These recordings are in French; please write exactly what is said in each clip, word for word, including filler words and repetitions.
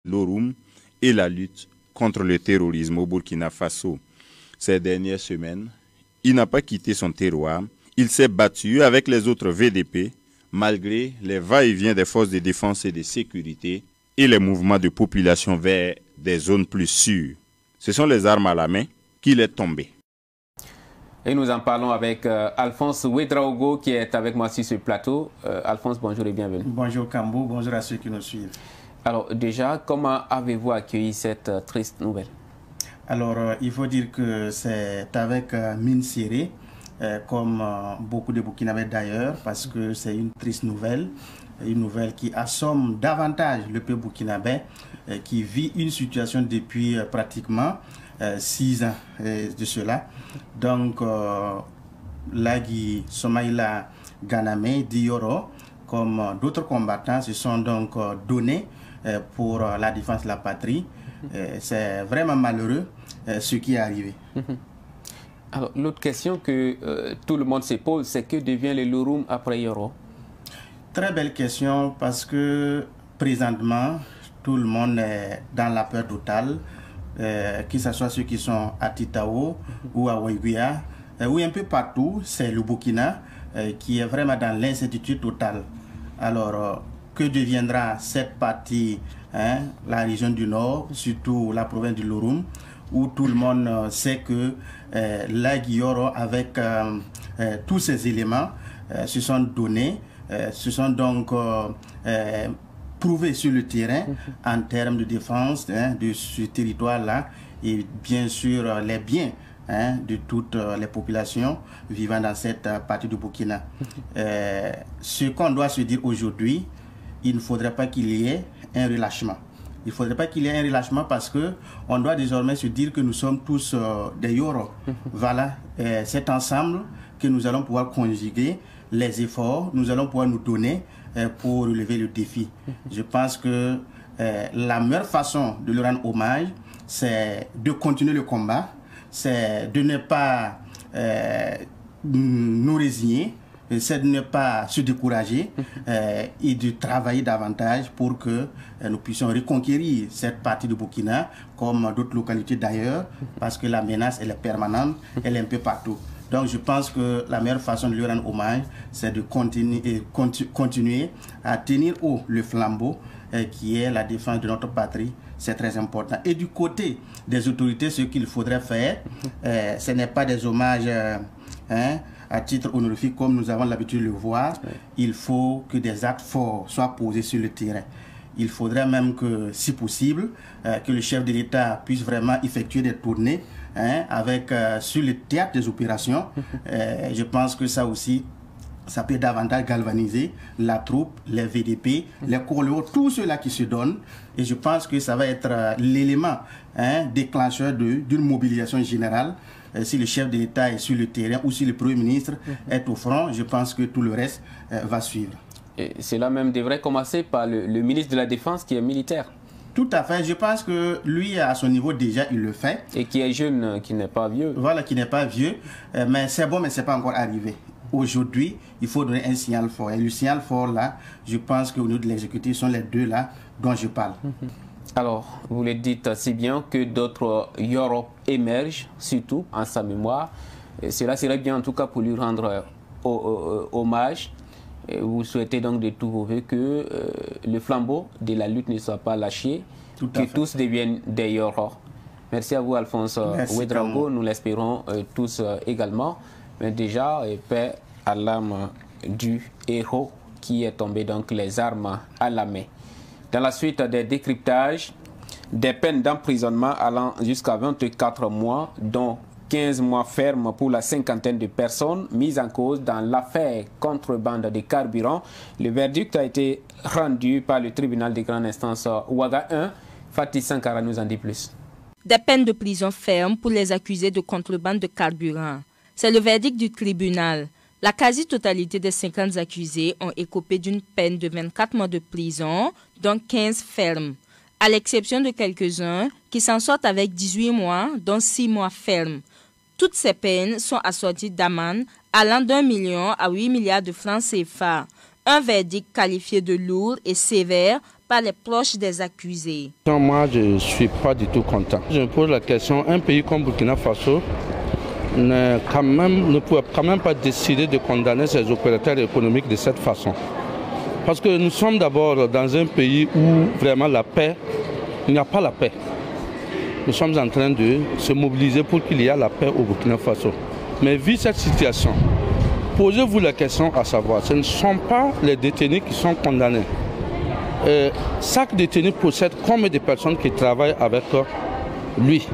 l'Orum et la lutte contre le terrorisme au Burkina Faso. Ces dernières semaines, il n'a pas quitté son terroir. Il s'est battu avec les autres V D P, malgré les va-et-vient des forces de défense et de sécurité et les mouvements de population vers des zones plus sûres. Ce sont les armes à la main qu'il est tombé. Et nous en parlons avec euh, Alphonse Ouedraogo qui est avec moi sur ce plateau. Euh, Alphonse, bonjour et bienvenue. Bonjour Kambo, bonjour à ceux qui nous suivent. Alors déjà, comment avez-vous accueilli cette euh, triste nouvelle? Alors, euh, il faut dire que c'est avec euh, mine serrée, euh, comme euh, beaucoup de Burkinabés d'ailleurs, parce que c'est une triste nouvelle, une nouvelle qui assomme davantage le peuple burkinabé, euh, qui vit une situation depuis euh, pratiquement euh, six ans euh, de cela. Donc, euh, Lagui Somaïla Ganame Dioro, comme euh, d'autres combattants, se sont donc euh, donnés euh, pour euh, la défense de la patrie. Euh, c'est vraiment malheureux euh, ce qui est arrivé. Alors, l'autre question que euh, tout le monde se pose, c'est que devient le Lorum après Yoro? Très belle question parce que présentement, tout le monde est dans la peur totale, euh, que ce soit ceux qui sont à Titao ou à Ouéguia, euh, ou un peu partout, c'est le Burkina euh, qui est vraiment dans l'incertitude totale. Alors, euh, que deviendra cette partie, hein, la région du Nord, surtout la province du Lorum, où tout le monde euh, sait que euh, Lagui Yoro, avec euh, euh, tous ces éléments, euh, se sont donnés, euh, se sont donc euh, euh, prouvés sur le terrain en termes de défense, hein, de ce territoire-là, et bien sûr euh, les biens, hein, de toutes euh, les populations vivant dans cette euh, partie du Burkina. Euh, ce qu'on doit se dire aujourd'hui, il ne faudrait pas qu'il y ait un relâchement. Il ne faudrait pas qu'il y ait un relâchement parce qu'on doit désormais se dire que nous sommes tous euh, des Yoro. Voilà, euh, c'est ensemble que nous allons pouvoir conjuguer les efforts, nous allons pouvoir nous donner euh, pour relever le défi. Je pense que euh, la meilleure façon de leur rendre hommage, c'est de continuer le combat, c'est de ne pas euh, nous résigner, c'est de ne pas se décourager euh, et de travailler davantage pour que euh, nous puissions reconquérir cette partie du Burkina comme d'autres localités d'ailleurs, parce que la menace elle est permanente, elle est un peu partout. Donc je pense que la meilleure façon de lui rendre hommage, c'est de continuer, et continu, continuer à tenir haut le flambeau euh, qui est la défense de notre patrie. C'est très important. Et du côté des autorités, ce qu'il faudrait faire, euh, ce n'est pas des hommages euh, hein, à titre honorifique comme nous avons l'habitude de le voir. Oui. Il faut que des actes forts soient posés sur le terrain. Il faudrait même que, si possible, euh, que le chef de l'État puisse vraiment effectuer des tournées hein, avec, euh, sur le théâtre des opérations. euh, je pense que ça aussi, ça peut davantage galvaniser la troupe, les V D P, les couleurs, tous ceux-là qui se donnent. Et je pense que ça va être euh, l'élément hein, déclencheur d'une mobilisation générale. Euh, si le chef de l'État est sur le terrain ou si le Premier ministre mm-hmm. est au front, je pense que tout le reste euh, va suivre. Et cela même devrait commencer par le, le ministre de la Défense qui est militaire. Tout à fait. Je pense que lui, à son niveau, déjà, il le fait. Et qui est jeune, qui n'est pas vieux. Voilà, qui n'est pas vieux. Euh, mais c'est bon, mais ce n'est pas encore arrivé. Aujourd'hui, il faut donner un signal fort. Et le signal fort, là, je pense qu'au niveau de l'exécutif, sont les deux là dont je parle. Mm-hmm. Alors, vous le dites si bien que d'autres Yoro émergent, surtout en sa mémoire. Et cela serait bien en tout cas pour lui rendre euh, euh, hommage. Et vous souhaitez donc de tout vos voeux que euh, le flambeau de la lutte ne soit pas lâché, tout que tous deviennent des Yoro. Merci à vous Alphonse Ouedraogo, nous l'espérons euh, tous euh, également. Mais déjà, euh, paix à l'âme du héros qui est tombé donc les armes à la main. Dans la suite des décryptages, des peines d'emprisonnement allant jusqu'à vingt-quatre mois, dont quinze mois fermes pour la cinquantaine de personnes mises en cause dans l'affaire contrebande de carburant. Le verdict a été rendu par le tribunal de grande instance Ouaga un. Fatih Sankara nous en dit plus. Des peines de prison ferme pour les accusés de contrebande de carburant. C'est le verdict du tribunal. La quasi-totalité des cinquante accusés ont écopé d'une peine de vingt-quatre mois de prison, dont quinze fermes, à l'exception de quelques-uns qui s'en sortent avec dix-huit mois, dont six mois fermes. Toutes ces peines sont assorties d'amendes allant d'un million à huit milliards de francs C F A. Un verdict qualifié de lourd et sévère par les proches des accusés. Moi, je ne suis pas du tout content. Je me pose la question, un pays comme Burkina Faso ne, quand même, ne pouvait quand même pas décider de condamner ses opérateurs économiques de cette façon. Parce que nous sommes d'abord dans un pays où vraiment la paix, il n'y a pas la paix. Nous sommes en train de se mobiliser pour qu'il y ait la paix au Burkina Faso. Mais vu cette situation, posez-vous la question à savoir, ce ne sont pas les détenus qui sont condamnés. Euh, chaque détenu possède combien de personnes qui travaillent avec lui.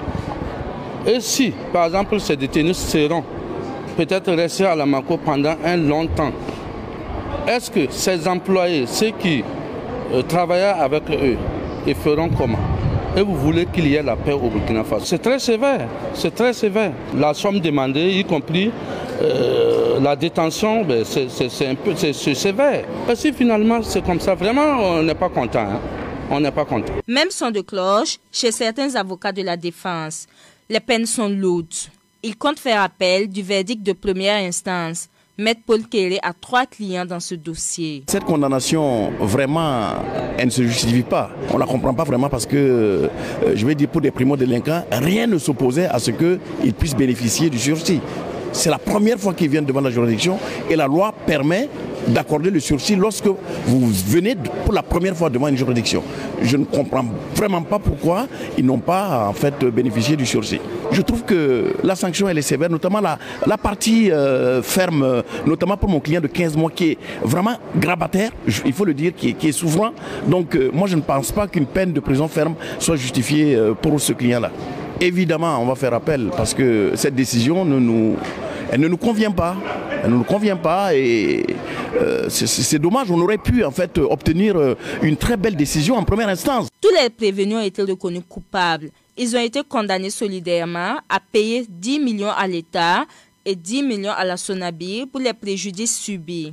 Et si, par exemple, ces détenus seront peut-être restés à la Mako pendant un long temps, est-ce que ces employés, ceux qui euh, travaillaient avec eux, ils feront comment? Et vous voulez qu'il y ait la paix au Burkina Faso? C'est très sévère, c'est très sévère. La somme demandée, y compris euh, la détention, ben c'est un peu sévère. Parce que finalement, c'est comme ça. Vraiment, on n'est pas content. Hein? On n'est pas content. Même son de cloche chez certains avocats de la défense. Les peines sont lourdes. Ils comptent faire appel du verdict de première instance. Maître Paul Kéré a trois clients dans ce dossier. Cette condamnation, vraiment, elle ne se justifie pas. On ne la comprend pas vraiment parce que, euh, je vais dire, pour des primo-délinquants, rien ne s'opposait à ce qu'ils puissent bénéficier du sursis. C'est la première fois qu'ils viennent devant la juridiction et la loi permet d'accorder le sursis lorsque vous venez pour la première fois devant une juridiction. Je ne comprends vraiment pas pourquoi ils n'ont pas en fait bénéficié du sursis. Je trouve que la sanction elle est sévère, notamment la, la partie euh, ferme, notamment pour mon client de quinze mois qui est vraiment grabataire, il faut le dire, qui est, qui est souffrant. Donc euh, moi je ne pense pas qu'une peine de prison ferme soit justifiée euh, pour ce client-là. Évidemment, on va faire appel parce que cette décision ne nous, elle ne nous convient pas. Elle ne nous convient pas et euh, c'est dommage. On aurait pu en fait obtenir une très belle décision en première instance. Tous les prévenus ont été reconnus coupables. Ils ont été condamnés solidairement à payer dix millions à l'État et dix millions à la SONABIR pour les préjudices subis.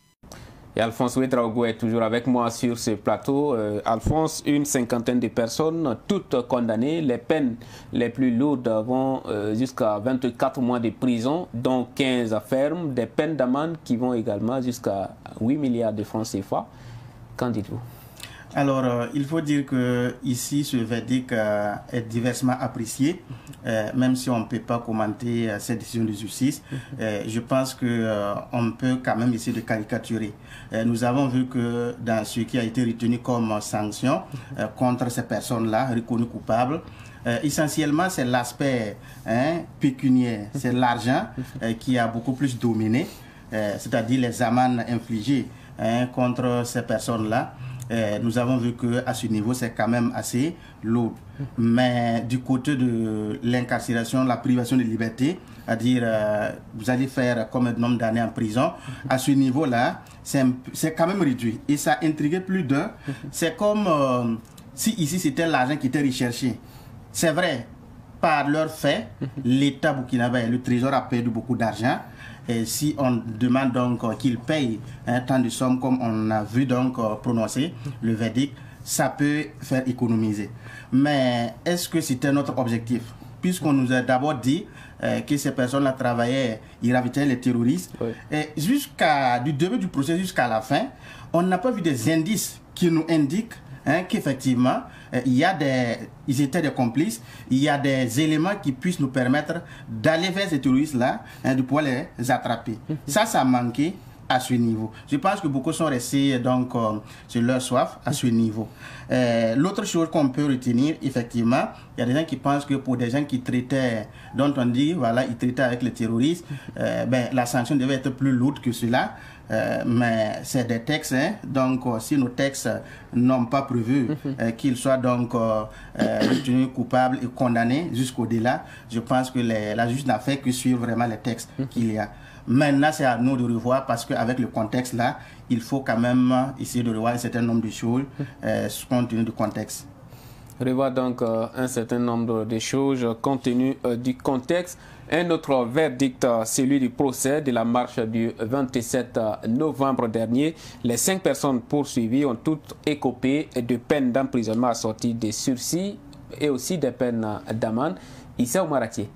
Et Alphonse Ouedraogo est toujours avec moi sur ce plateau. Euh, Alphonse, une cinquantaine de personnes, toutes condamnées. Les peines les plus lourdes vont euh, jusqu'à vingt-quatre mois de prison, dont quinze à ferme. Des peines d'amende qui vont également jusqu'à huit milliards de francs C F A. Qu'en dites-vous? Alors, euh, il faut dire que ici, ce verdict euh, est diversement apprécié, euh, même si on ne peut pas commenter euh, cette décision de justice. Euh, je pense qu'on euh, peut quand même essayer de caricaturer. Euh, nous avons vu que dans ce qui a été retenu comme sanction euh, contre ces personnes-là, reconnues coupables, euh, essentiellement, c'est l'aspect hein, pécuniaire, c'est l'argent euh, qui a beaucoup plus dominé, euh, c'est-à-dire les amendes infligées hein, contre ces personnes-là. Euh, nous avons vu qu'à ce niveau, c'est quand même assez lourd. Mais du côté de l'incarcération, la privation de liberté, c'est-à-dire euh, vous allez faire comme un nombre d'années en prison, à ce niveau-là, c'est quand même réduit. Et ça a intrigué plus d'un. C'est comme euh, si ici, c'était l'argent qui était recherché. C'est vrai, par leur fait, l'État burkinabé, le Trésor a perdu beaucoup d'argent. Et si on demande donc euh, qu'ils payent un tant de sommes comme on a vu donc euh, prononcer le verdict, ça peut faire économiser. Mais est-ce que c'était notre objectif? Puisqu'on nous a d'abord dit euh, que ces personnes-là travaillaient, ils ravitaient les terroristes. Oui. Et jusqu'à du début du procès jusqu'à la fin, on n'a pas vu des indices qui nous indiquent Hein, qu'effectivement, euh, il y a des, ils étaient des complices, il y a des éléments qui puissent nous permettre d'aller vers ces terroristes-là, hein, de pouvoir les attraper. Mm-hmm. Ça, ça a manqué à ce niveau. Je pense que beaucoup sont restés donc euh, sur leur soif à ce niveau. Euh, L'autre chose qu'on peut retenir, effectivement, il y a des gens qui pensent que pour des gens qui traitaient, dont on dit, voilà, ils traitaient avec les terroristes, euh, ben, la sanction devait être plus lourde que cela. Euh, mais c'est des textes, hein, donc euh, si nos textes n'ont pas prévu euh, qu'ils soient donc euh, euh, retenus coupables et condamnés jusqu'au-delà, je pense que les, la justice n'a fait que suivre vraiment les textes qu'il y a. Maintenant, c'est à nous de revoir parce qu'avec le contexte là, il faut quand même essayer de revoir un certain nombre de choses euh, compte tenu du contexte. Revoir donc euh, un certain nombre de choses compte tenu euh, du contexte. Un autre verdict, euh, celui du procès de la marche du vingt-sept novembre dernier. Les cinq personnes poursuivies ont toutes écopé de peines d'emprisonnement assorties de sursis et aussi des peines d'amende. Issa Oumaratier.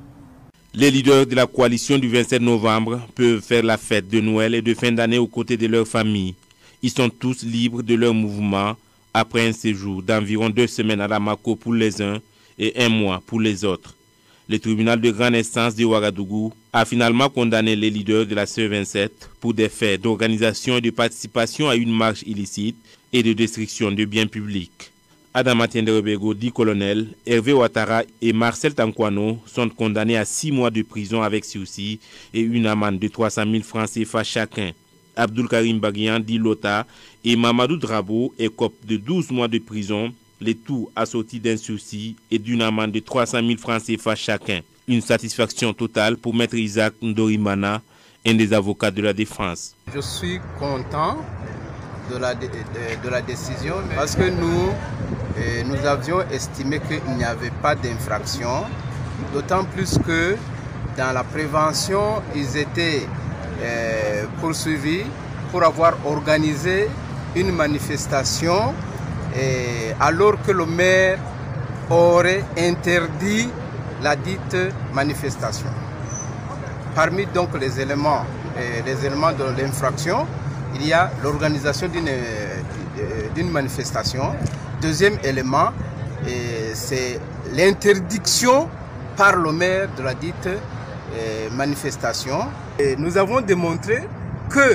Les leaders de la coalition du vingt-sept novembre peuvent faire la fête de Noël et de fin d'année aux côtés de leurs familles. Ils sont tous libres de leur mouvement après un séjour d'environ deux semaines à Bamako pour les uns et un mois pour les autres. Le tribunal de grande instance de Ouagadougou a finalement condamné les leaders de la C E vingt-sept pour des faits d'organisation et de participation à une marche illicite et de destruction de biens publics. Adama Tiendrebego, dit colonel, Hervé Ouattara et Marcel Tankwano sont condamnés à six mois de prison avec sursis et une amende de trois cent mille francs C F A chacun. Abdul Karim Baguian, dit Lota, et Mamadou Drabo écopent de douze mois de prison, les tout assortis d'un sursis et d'une amende de trois cent mille francs C F A chacun. Une satisfaction totale pour Maître Isaac Ndorimana, un des avocats de la défense. Je suis content de la, de, de, de la décision parce que nous, eh, nous avions estimé qu'il n'y avait pas d'infraction, d'autant plus que dans la prévention, ils étaient eh, poursuivis pour avoir organisé une manifestation eh, alors que le maire aurait interdit la dite manifestation. Parmi donc les éléments, eh, les éléments de l'infraction, il y a l'organisation d'une d'une manifestation. Deuxième élément, c'est l'interdiction par le maire de la dite manifestation. Et nous avons démontré que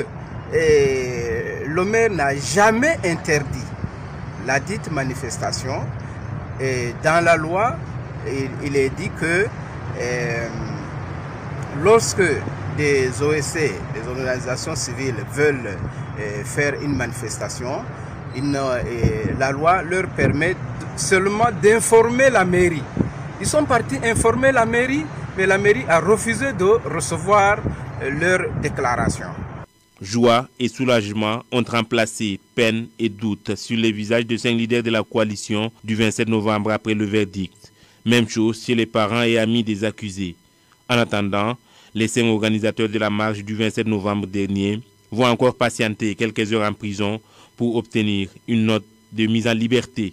le maire n'a jamais interdit la dite manifestation. Et dans la loi, il est dit que euh, lorsque des O S C, des organisations civiles, veulent euh, faire une manifestation, une, euh, la loi leur permet seulement d'informer la mairie. Ils sont partis informer la mairie, mais la mairie a refusé de recevoir euh, leur déclaration. Joie et soulagement ont remplacé peine et doute sur les visages de cinq leaders de la coalition du vingt-sept novembre après le verdict. Même chose chez les parents et amis des accusés. En attendant, les cinq organisateurs de la marche du vingt-sept novembre dernier vont encore patienter quelques heures en prison pour obtenir une note de mise en liberté.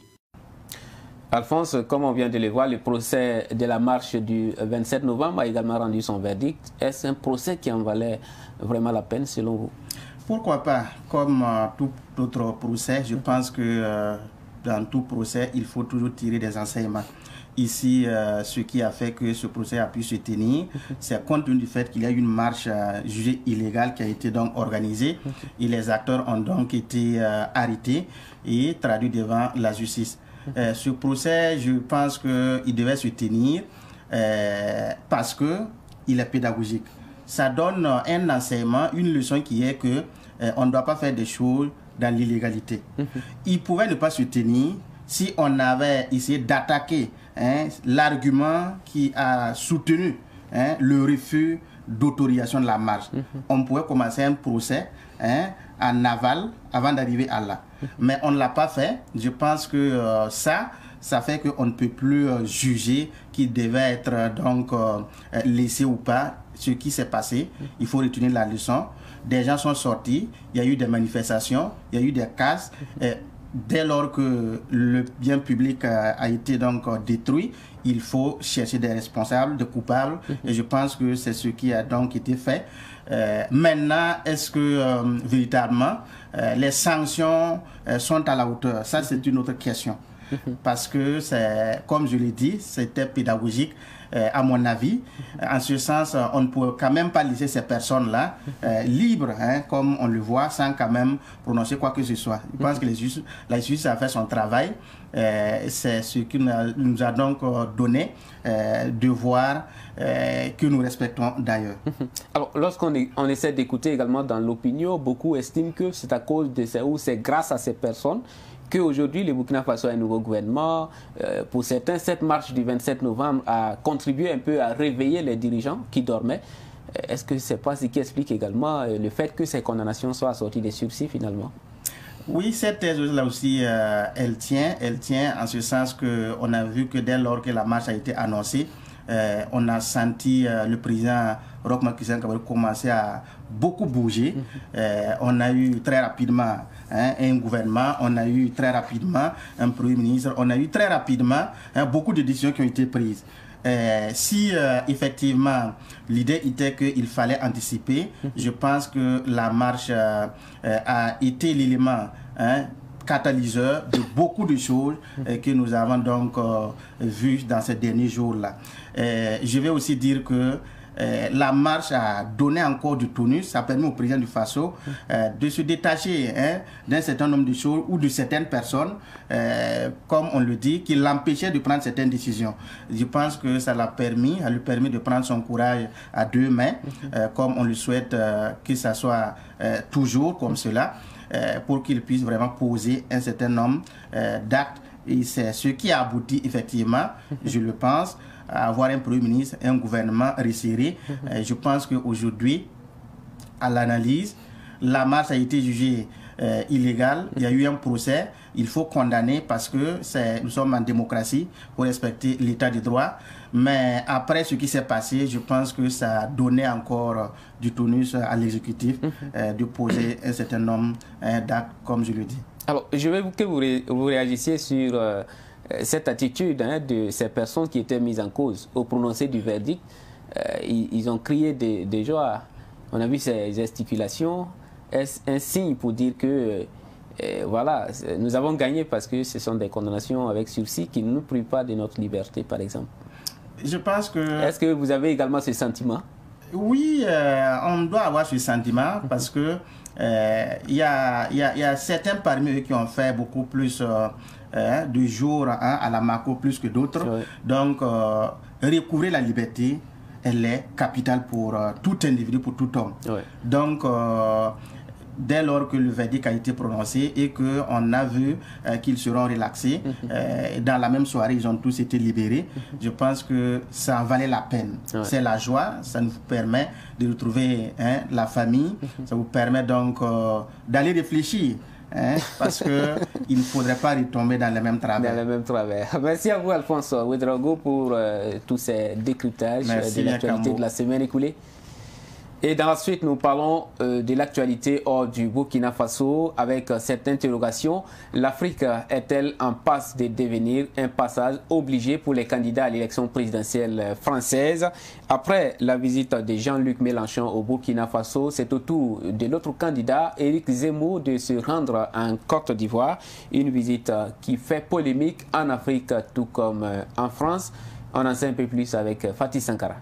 Alphonse, comme on vient de le voir, le procès de la marche du vingt-sept novembre a également rendu son verdict. Est-ce un procès qui en valait vraiment la peine selon vous? Pourquoi pas? Comme euh, tout autre procès, je pense que euh, dans tout procès, il faut toujours tirer des enseignements. Ici, euh, ce qui a fait que ce procès a pu se tenir, c'est compte tenu du fait qu'il y a une marche euh, jugée illégale qui a été donc organisée et les acteurs ont donc été euh, arrêtés et traduits devant la justice. Euh, ce procès, je pense qu'il devait se tenir euh, parce qu'il est pédagogique. Ça donne un enseignement, une leçon qui est que euh, on ne doit pas faire des choses dans l'illégalité. Il pouvait ne pas se tenir si on avait essayé d'attaquer hein, l'argument qui a soutenu hein, le refus d'autorisation de la marche. Mm-hmm. On pouvait commencer un procès hein, en aval avant d'arriver à là. Mm-hmm. Mais on ne l'a pas fait. Je pense que euh, ça, ça fait qu'on ne peut plus euh, juger qui devait être euh, donc euh, laissé ou pas. Ce qui s'est passé, mm-hmm. il faut retenir la leçon. Des gens sont sortis, il y a eu des manifestations, il y a eu des casses. Mm-hmm. Et, dès lors que le bien public a, a été donc détruit, il faut chercher des responsables, des coupables. Mm-hmm. Et je pense que c'est ce qui a donc été fait. Euh, maintenant, est-ce que euh, véritablement euh, les sanctions euh, sont à la hauteur? Ça, c'est une autre question. Mm-hmm. Parce que, c'est, comme je l'ai dit, c'était pédagogique. Euh, à mon avis, en ce sens, on ne peut quand même pas laisser ces personnes-là euh, libres, hein, comme on le voit, sans quand même prononcer quoi que ce soit. Je pense que les juges, la justice a fait son travail. Euh, c'est ce qui nous a donc donné euh, devoir euh, que nous respectons d'ailleurs. Alors, lorsqu'on on essaie d'écouter également dans l'opinion, beaucoup estiment que c'est à cause de ces, ou c'est grâce à ces personnes qu'aujourd'hui, le Burkina Faso a un nouveau gouvernement. Euh, pour certains, cette marche du vingt-sept novembre a contribué un peu à réveiller les dirigeants qui dormaient. Est-ce que c'est pas ce qui explique également euh, le fait que ces condamnations soient assorties des sursis finalement? Oui, cette thèse-là aussi, euh, elle tient. Elle tient en ce sens qu'on a vu que dès lors que la marche a été annoncée, euh, on a senti euh, le président Roch Marc Christian Kabore commencer à beaucoup bouger. Mm-hmm. euh, on a eu très rapidement hein, un gouvernement, on a eu très rapidement un premier ministre, on a eu très rapidement hein, beaucoup de décisions qui ont été prises. Euh, si euh, effectivement l'idée était qu'il fallait anticiper, mm-hmm. je pense que la marche euh, euh, a été l'élément hein, catalyseur de beaucoup de choses euh, que nous avons donc euh, vues dans ces derniers jours-là. Euh, je vais aussi dire que Euh, la marche a donné encore du tonus, ça permet au président du Faso euh, de se détacher hein, d'un certain nombre de choses ou de certaines personnes, euh, comme on le dit, qui l'empêchaient de prendre certaines décisions. Je pense que ça l'a permis, ça lui permet de prendre son courage à deux mains, euh, comme on lui souhaite euh, que ça soit euh, toujours comme cela, euh, pour qu'il puisse vraiment poser un certain nombre euh, d'actes. Et c'est ce qui a abouti effectivement, je le pense, à avoir un Premier ministre, un gouvernement resserré. Euh, je pense qu'aujourd'hui, à l'analyse, la marche a été jugée euh, illégale. Il y a eu un procès. Il faut condamner parce que nous sommes en démocratie pour respecter l'état de droit. Mais après ce qui s'est passé, je pense que ça a donné encore du tonus à l'exécutif euh, de poser un certain nombre euh, d'actes, comme je le dis. Alors, je veux que vous, ré vous réagissiez sur euh, cette attitude hein, de ces personnes qui étaient mises en cause. Au prononcé du verdict, euh, ils, ils ont crié de, de joie. On a vu ces gesticulations. Est-ce un signe pour dire que euh, voilà, nous avons gagné parce que ce sont des condamnations avec sursis qui ne nous privent pas de notre liberté, par exemple? Je pense que... Est-ce que vous avez également ce sentiment? Oui, euh, on doit avoir ce sentiment parce que euh, y a, y a, y a certains parmi eux qui ont fait beaucoup plus euh, euh, de jours hein, à la Mako plus que d'autres. Oui. Donc, euh, recouvrer la liberté, elle est capitale pour euh, tout individu, pour tout homme. Oui. Donc, euh, dès lors que le verdict a été prononcé et qu'on a vu euh, qu'ils seront relaxés, mm-hmm. euh, dans la même soirée, ils ont tous été libérés. Mm-hmm. Je pense que ça en valait la peine. Ouais. C'est la joie, ça nous permet de retrouver hein, la famille, mm-hmm. ça vous permet donc euh, d'aller réfléchir. Hein, parce qu'il ne faudrait pas retomber dans le même travers. Dans le même travers. Merci à vous, Alphonse Ouedraogo, pour euh, tous ces décryptages Merci, de l'actualité de la semaine écoulée. Et dans la suite, nous parlons euh, de l'actualité hors du Burkina Faso avec euh, cette interrogation. L'Afrique est-elle en passe de devenir un passage obligé pour les candidats à l'élection présidentielle française? Après la visite de Jean-Luc Mélenchon au Burkina Faso, c'est au tour de l'autre candidat, Éric Zemmour, de se rendre en Côte d'Ivoire. Une visite qui fait polémique en Afrique tout comme en France. On en sait un peu plus avec Fatih Sankara.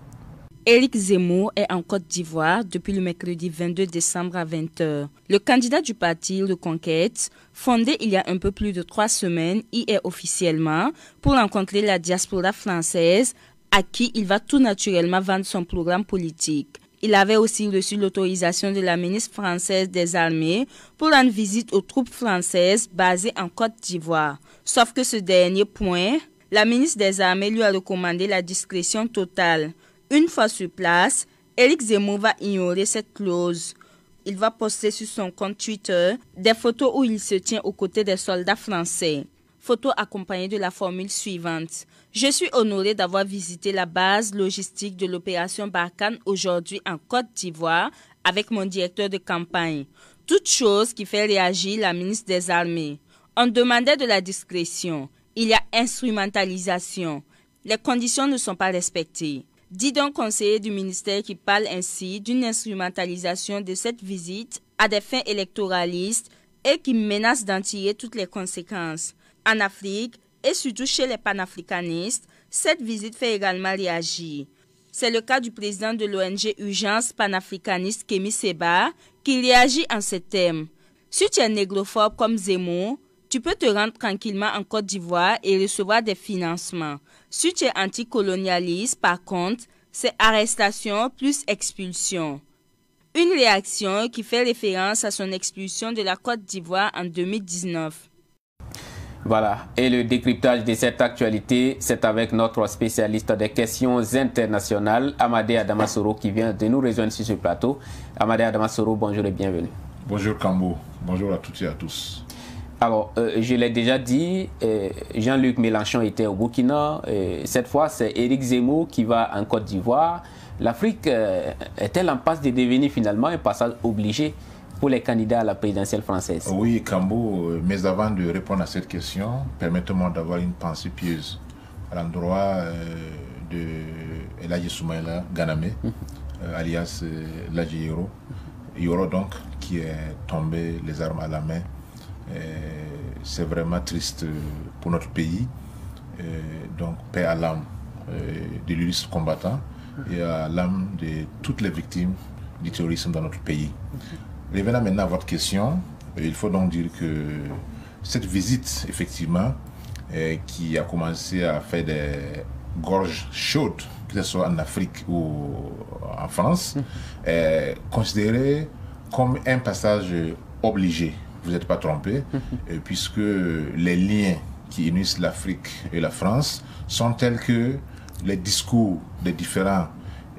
Éric Zemmour est en Côte d'Ivoire depuis le mercredi vingt-deux décembre à vingt heures. Le candidat du parti Reconquête, fondé il y a un peu plus de trois semaines, y est officiellement pour rencontrer la diaspora française à qui il va tout naturellement vendre son programme politique. Il avait aussi reçu l'autorisation de la ministre française des Armées pour rendre visite aux troupes françaises basées en Côte d'Ivoire. Sauf que ce dernier point, la ministre des Armées lui a recommandé la discrétion totale. Une fois sur place, Éric Zemmour va ignorer cette clause. Il va poster sur son compte Twitter des photos où il se tient aux côtés des soldats français. Photos accompagnées de la formule suivante. Je suis honoré d'avoir visité la base logistique de l'opération Barkhane aujourd'hui en Côte d'Ivoire avec mon directeur de campagne. Toute chose qui fait réagir la ministre des Armées. On demandait de la discrétion. Il y a instrumentalisation. Les conditions ne sont pas respectées. Dit donc conseiller du ministère qui parle ainsi d'une instrumentalisation de cette visite à des fins électoralistes et qui menace d'en tirer toutes les conséquences. En Afrique, et surtout chez les panafricanistes, cette visite fait également réagir. C'est le cas du président de l'O N G Urgence panafricaniste Kémy Séba qui réagit en ces termes. Si tu es négrophobe comme Zemmour, tu peux te rendre tranquillement en Côte d'Ivoire et recevoir des financements. Si tu es anticolonialiste, par contre, c'est arrestation plus expulsion. Une réaction qui fait référence à son expulsion de la Côte d'Ivoire en deux mille dix-neuf. Voilà, et le décryptage de cette actualité, c'est avec notre spécialiste des questions internationales, Amadé Adamasoro, qui vient de nous rejoindre sur ce plateau. Amadé Adamasoro, bonjour et bienvenue. Bonjour Kambo, bonjour à toutes et à tous. Alors, euh, je l'ai déjà dit, euh, Jean-Luc Mélenchon était au Burkina. Euh, cette fois, c'est Éric Zemmour qui va en Côte d'Ivoire. L'Afrique euh, est-elle en passe de devenir finalement un passage obligé pour les candidats à la présidentielle française? Oui, Kambo, mais avant de répondre à cette question, permettez-moi d'avoir une pensée pieuse à l'endroit euh, de Eladji Soumaïla Ganamé, mmh. euh, alias euh, Ladji Yoro. Yoro donc, qui est tombé les armes à la main C'est vraiment triste pour notre pays. Donc, paix à l'âme de l'illustre combattant et à l'âme de toutes les victimes du terrorisme dans notre pays. Revenant maintenant à votre question, il faut donc dire que cette visite, effectivement, eh, qui a commencé à faire des gorges chaudes, que ce soit en Afrique ou en France, est considérée comme un passage obligé. Vous n'êtes pas trompé, eh, puisque les liens qui unissent l'Afrique et la France sont tels que les discours des différents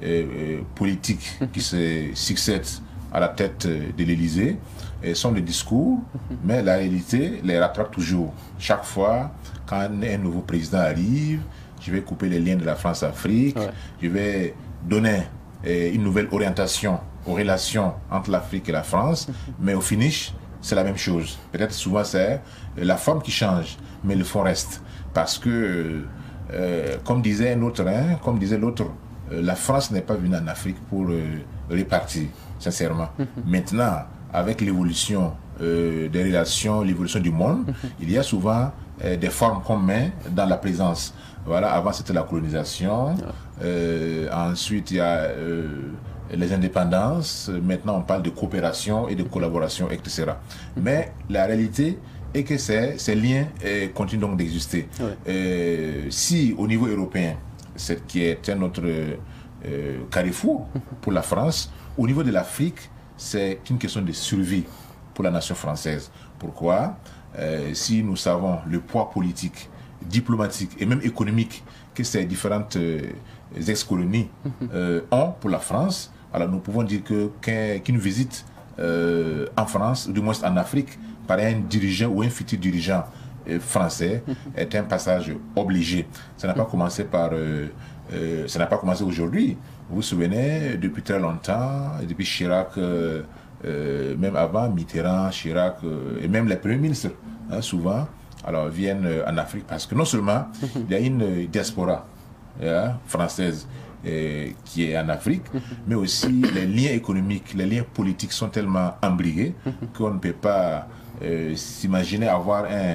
eh, politiques qui se succèdent à la tête de l'Élysée sont des discours, mais la réalité les rattrape toujours. Chaque fois, quand un nouveau président arrive, je vais couper les liens de la France-Afrique, ouais. je vais donner eh, une nouvelle orientation aux relations entre l'Afrique et la France, mais au finish, c'est la même chose. Peut-être souvent c'est la forme qui change, mais le fond reste. Parce que, euh, comme disait un autre, hein, comme disait l'autre, euh, la France n'est pas venue en Afrique pour euh, répartir, sincèrement. Maintenant, avec l'évolution euh, des relations, l'évolution du monde, il y a souvent euh, des formes communes dans la présence. Voilà, avant c'était la colonisation, euh, ensuite il y a euh, les indépendances, maintenant on parle de coopération et de collaboration, et cetera. Mais la réalité est que ces, ces liens euh, continuent donc d'exister. Ouais. Euh, si au niveau européen, c'est qui est un autre euh, carrefour pour la France, au niveau de l'Afrique, c'est une question de survie pour la nation française. Pourquoi? euh, Si nous savons le poids politique, diplomatique et même économique que ces différentes euh, ex-colonies euh, ont pour la France, alors nous pouvons dire que qu'une visite euh, en France, ou du moins en Afrique, par un dirigeant ou un futur dirigeant euh, français est un passage obligé. Ça n'a pas commencé par... Euh, euh, ça n'a pas commencé aujourd'hui. Vous vous souvenez, depuis très longtemps, depuis Chirac, euh, euh, même avant, Mitterrand, Chirac, euh, et même les premiers ministres, hein, souvent, alors viennent euh, en Afrique parce que non seulement il y a une diaspora hein, française euh, qui est en Afrique, mais aussi les liens économiques, les liens politiques sont tellement embrigués qu'on ne peut pas euh, s'imaginer avoir un,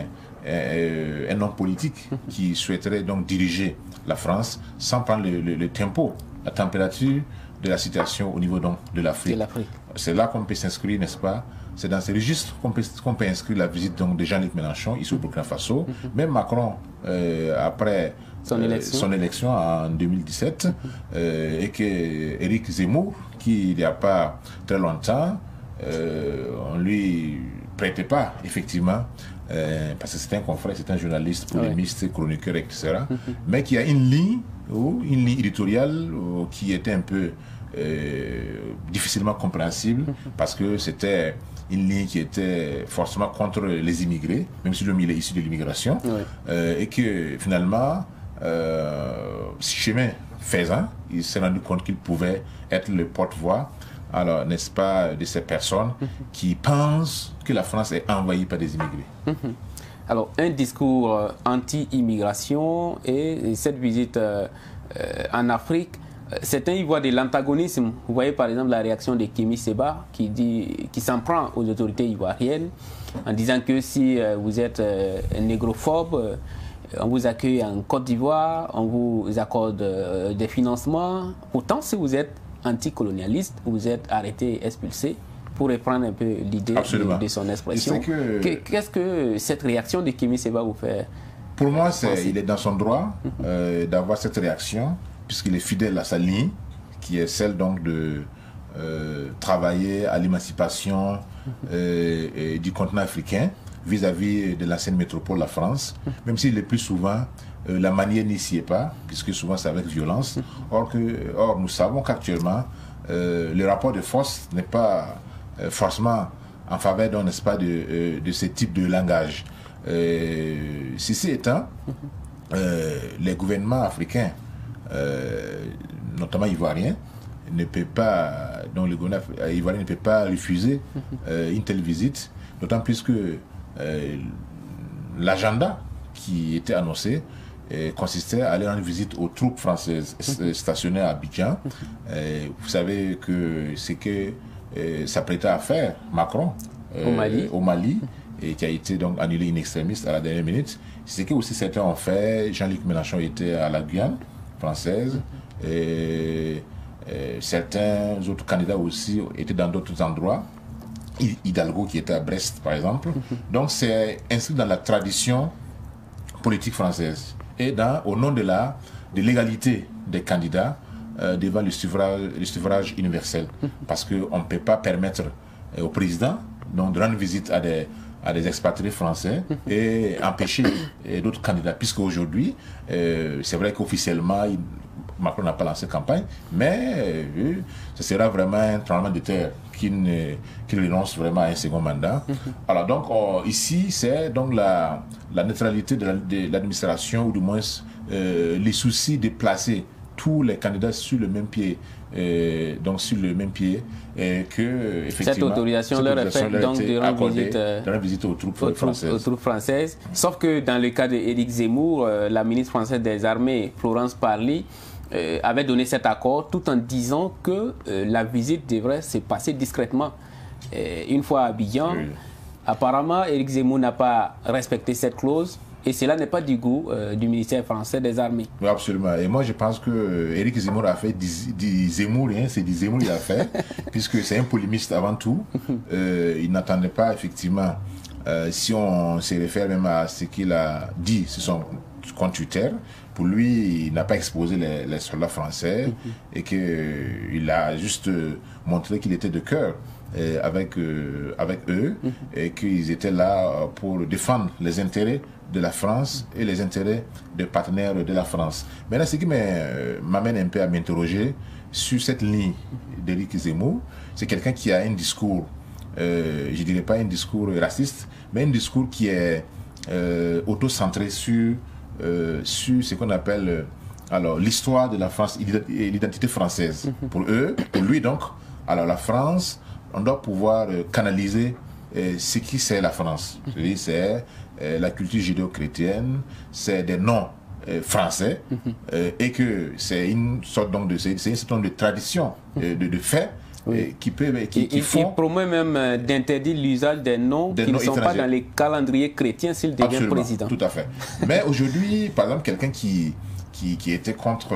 un, un homme politique qui souhaiterait donc diriger la France sans prendre le, le, le tempo, la température de la situation au niveau donc de l'Afrique. C'est là qu'on peut s'inscrire, n'est-ce pas? C'est dans ces registres qu'on peut, qu'on peut inscrire la visite donc, de Jean-Luc Mélenchon, ici au Burkina Faso. Mm-hmm. Même Macron, euh, après son, euh, élection. son élection en deux mille dix-sept, mm-hmm. euh, et que Éric Zemmour, qui il n'y a pas très longtemps, euh, on lui prêtait pas, effectivement, euh, parce que c'est un confrère, c'est un journaliste, polémiste, ouais. chroniqueur, et cetera, mm-hmm. mais qui a une ligne, ou une ligne éditoriale ou, qui était un peu euh, difficilement compréhensible, parce que c'était une ligne qui était forcément contre les immigrés, même si l'homme il est issu de l'immigration, oui. euh, et que finalement, euh, chemin faisant, il s'est rendu compte qu'il pouvait être le porte-voix, alors n'est-ce pas, de ces personnes mm-hmm. qui pensent que la France est envahie par des immigrés. Mm-hmm. Alors, un discours euh, anti-immigration et, et cette visite euh, euh, en Afrique, certains y voient de l'antagonisme. Vous voyez par exemple la réaction de Kémy Séba qui, dit, qui s'en prend aux autorités ivoiriennes en disant que si euh, vous êtes euh, négrophobe, euh, on vous accueille en Côte d'Ivoire, on vous accorde euh, des financements. Pourtant, si vous êtes anticolonialiste, vous êtes arrêté et expulsé, pour reprendre un peu l'idée de, de son expression. Qu'est-ce que cette réaction de Kémy Séba vous fait? Pour moi, c'est, il est dans son droit euh, d'avoir cette réaction, puisqu'il est fidèle à sa ligne, qui est celle donc de euh, travailler à l'émancipation euh, et du continent africain vis-à-vis de l'ancienne métropole, la France, même si le plus souvent, euh, la manière n'y s'y est pas, puisque souvent c'est avec violence. Or, que, or nous savons qu'actuellement, euh, le rapport de force n'est pas euh, forcément en faveur, donc, n'est-ce pas, de, euh, de ce type de langage. Euh, ceci étant, euh, les gouvernements africains, euh, notamment ivoiriens, ne peut pas, donc le gouvernement ivoirien ne peut pas refuser euh, une telle visite, d'autant plus que euh, l'agenda qui était annoncé euh, consistait à aller rendre visite aux troupes françaises stationnées à Abidjan. Euh, vous savez que c'est que euh, s'apprêtait à faire Macron euh, au Mali, au Mali et qui a été donc annulé in extremis à la dernière minute. C'est que aussi certains ont fait. Jean-Luc Mélenchon était à la Guyane française, et, et certains autres candidats aussi étaient dans d'autres endroits. Hidalgo qui était à Brest par exemple. Donc c'est inscrit dans la tradition politique française et dans, au nom de la de l'égalité des candidats euh, devant le suffrage, le suffrage universel. Parce qu'on ne peut pas permettre euh, au président donc, de rendre visite à des, à des expatriés français et empêcher euh, d'autres candidats. Puisque aujourd'hui, euh, c'est vrai qu'officiellement, il, Macron n'a pas lancé campagne, mais euh, ce sera vraiment un tremblement de terre qui renonce vraiment à un second mandat. Mm-hmm. Alors donc oh, ici, c'est donc la, la neutralité de l'administration, la, ou du moins euh, les soucis de placer tous les candidats sur le même pied, euh, donc sur le même pied, et que effectivement cette autorisation leur est faite donc de rendre visite, euh, visite aux troupes aux françaises. Aux troupes françaises. Sauf que dans le cas d'Éric Zemmour, euh, la ministre française des Armées, Florence Parly, Euh, avait donné cet accord tout en disant que euh, la visite devrait se passer discrètement. Euh, une fois à Abidjan, oui. Apparemment, Éric Zemmour n'a pas respecté cette clause et cela n'est pas du goût euh, du ministère français des Armées. Oui, absolument. Et moi, je pense que euh, Éric Zemmour a fait du Zemmour, hein, c'est du Zemmour qu'il a fait, puisque c'est un polémiste avant tout. Euh, il n'attendait pas, effectivement, euh, si on se réfère même à ce qu'il a dit sur son compte Twitter, pour lui, il n'a pas exposé les, les soldats français mm-hmm. et qu'il euh, a juste euh, montré qu'il était de cœur euh, avec, euh, avec eux mm-hmm. et qu'ils étaient là pour défendre les intérêts de la France et les intérêts des partenaires de la France. Maintenant, ce qui m'amène un peu à m'interroger sur cette ligne d'Éric Zemmour, c'est quelqu'un qui a un discours, euh, je ne dirais pas un discours raciste, mais un discours qui est euh, auto-centré sur Euh, sur ce qu'on appelle euh, alors l'histoire de la France et l'identité française. Mm-hmm. Pour eux, pour lui donc, alors la France, on doit pouvoir euh, canaliser euh, ce qui c'est la France. Mm-hmm. C'est euh, la culture judéo-chrétienne, c'est des noms euh, français, mm-hmm. euh, et que c'est une sorte donc de c'est une sorte de tradition, euh, de, de fait. Oui. Qui peut, qui, qui il, font... il promet même euh, d'interdire l'usage des noms des qui noms ne sont étrangers. Pas dans les calendriers chrétiens s'il devient Absolument, président. Tout à fait. Mais aujourd'hui, par exemple, quelqu'un qui, qui, qui était contre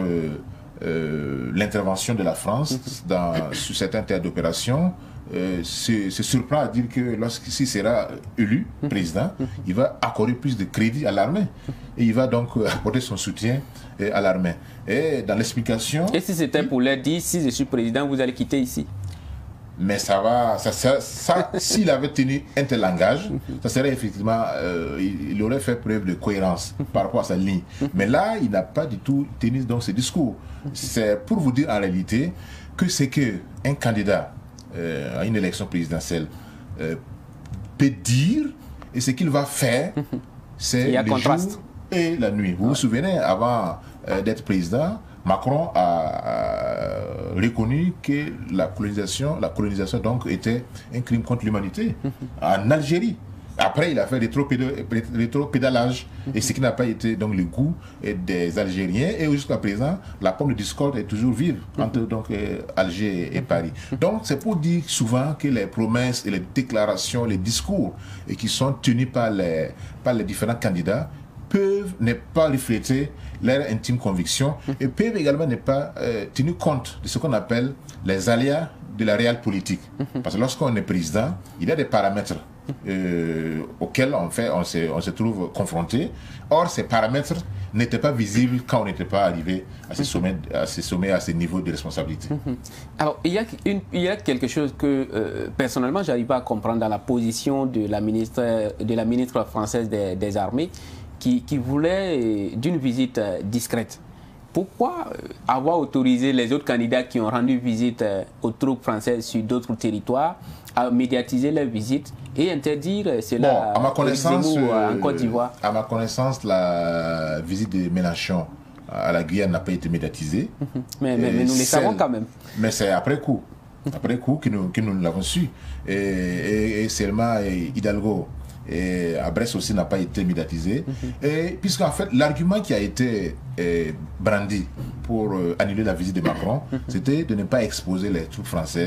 euh, l'intervention de la France dans, sur certains théâtres d'opération euh, se, se surprend à dire que lorsqu'il sera élu président, il va accorder plus de crédit à l'armée. Et il va donc apporter son soutien à l'armée. Et dans l'explication... Et si c'était pour leur dire, si je suis président, vous allez quitter ici? Mais ça va, ça, ça, ça s'il avait tenu un tel langage, ça serait effectivement, euh, il, il aurait fait preuve de cohérence par rapport à sa ligne. Mais là, il n'a pas du tout tenu donc ce discours. C'est pour vous dire en réalité que c'est qu'un candidat euh, à une élection présidentielle euh, peut dire et ce qu'il va faire, c'est le contraste. jour et la nuit. Vous ouais. vous souvenez, avant euh, d'être président, Macron a euh, reconnu que la colonisation, la colonisation donc était un crime contre l'humanité en Algérie. Après, il a fait rétro-pédalage, et ce qui n'a pas été donc le goût des Algériens. Et jusqu'à présent, la pomme de discorde est toujours vive entre donc euh, Alger et Paris. Donc, c'est pour dire souvent que les promesses et les déclarations, les discours et qui sont tenus par les, par les différents candidats peuvent ne pas refléter leur intime conviction et peuvent également ne pas euh, tenir compte de ce qu'on appelle les aléas de la réelle politique. Parce que lorsqu'on est président, il y a des paramètres euh, auxquels on, fait, on, se, on se trouve confronté. Or, ces paramètres n'étaient pas visibles quand on n'était pas arrivé à ces sommets, à ces sommets, à ces niveaux de responsabilité. Alors, il y a, une, il y a quelque chose que, euh, personnellement, j'arrive pas à comprendre dans la position de la ministre, de la ministre française des, des Armées, Qui, qui voulait d'une visite discrète. Pourquoi avoir autorisé les autres candidats qui ont rendu visite aux troupes françaises sur d'autres territoires à médiatiser leur visite et interdire cela bon, à ma connaissance, en Côte d'Ivoire? À ma connaissance, la visite de Mélenchon à la Guyane n'a pas été médiatisée. mais, mais, mais nous le savons quand même. Mais c'est après coup, après coup que nous, que nous l'avons su. Et, et, et seulement et Hidalgo et à Brest aussi n'a pas été médiatisé. Mm-hmm. Et puisqu'en fait, l'argument qui a été eh, brandi pour euh, annuler la visite de Macron, mm-hmm. c'était de ne pas exposer les troupes françaises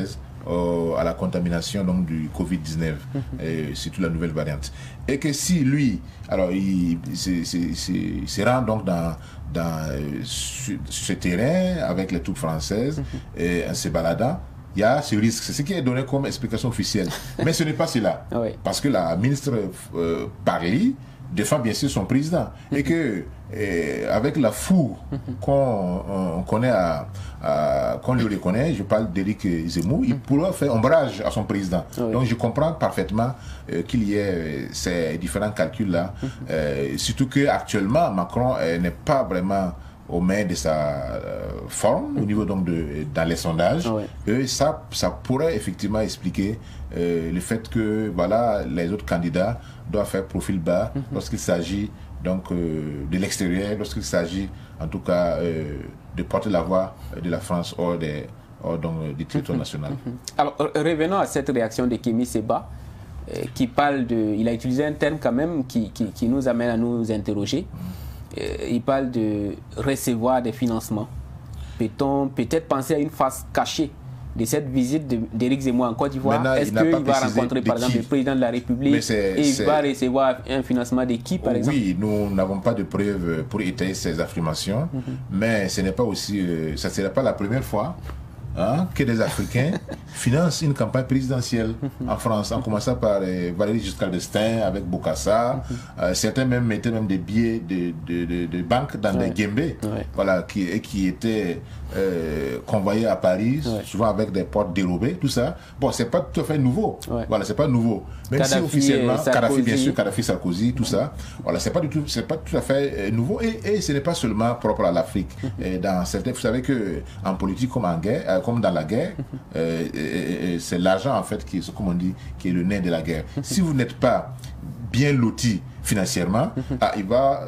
euh, à la contamination donc, du Covid dix-neuf, mm-hmm. et surtout la nouvelle variante. Et que si lui, alors il, il, il se rend donc dans, dans sur, sur ce terrain avec les troupes françaises, mm-hmm. et en se baladant, il y a ce risque. C'est ce qui est donné comme explication officielle. Mais ce n'est pas cela. Oui. Parce que la ministre euh, Parly défend bien sûr son président. Mm-hmm. Et que, et avec la foule mm-hmm. qu'on on connaît, à, à, qu'on lui reconnaît, je parle d'Éric Zemmour, mm-hmm. il pourra faire ombrage à son président. Oui. Donc je comprends parfaitement euh, qu'il y ait euh, ces différents calculs-là. Mm-hmm. euh, surtout qu'actuellement, Macron euh, n'est pas vraiment aux mains de sa euh, forme, au niveau donc de dans les sondages, oui. Et ça, ça pourrait effectivement expliquer euh, le fait que voilà, les autres candidats doivent faire profil bas mm-hmm. lorsqu'il s'agit donc euh, de l'extérieur, lorsqu'il s'agit en tout cas euh, de porter la voix de la France hors, des, hors donc, du territoire mm-hmm. national. Mm-hmm. Alors revenons à cette réaction de Kémy Séba, euh, qui parle de, il a utilisé un terme quand même qui, qui, qui nous amène à nous interroger. Mm-hmm. Il parle de recevoir des financements. Peut-on peut-être penser à une face cachée de cette visite d'Éric Zemmour en Côte d'Ivoire? Est-ce qu'il va rencontrer par exemple le président de la République et il va recevoir un financement de qui par exemple? Oui, nous n'avons pas de preuves pour étayer ces affirmations, mm-hmm. mais ce n'est pas aussi, euh, ça ne sera pas la première fois hein, que des Africains financent une campagne présidentielle en France, en commençant par euh, Valéry Giscard d'Estaing avec Bokassa. euh, certains même mettaient même des billets de, de, de, de banque dans ouais. des guembés, ouais. voilà, qui, et qui étaient euh, convoyés à Paris, ouais. souvent avec des portes dérobées, tout ça. Bon, c'est pas tout à fait nouveau. Ouais. Voilà, c'est pas nouveau. Même Kadhafi, si officiellement, Kadhafi, bien sûr, Kadhafi, Sarkozy, tout ouais. ça. Voilà, c'est pas du tout, c'est pas tout à fait euh, nouveau. Et, et ce n'est pas seulement propre à l'Afrique. Mm-hmm. Dans certains, vous savez que en politique comme en guerre, euh, comme dans la guerre, euh, euh, c'est l'argent en fait qui est, comme on dit, qui est le nerf de la guerre. Si vous n'êtes pas bien loti financièrement, ah, il va,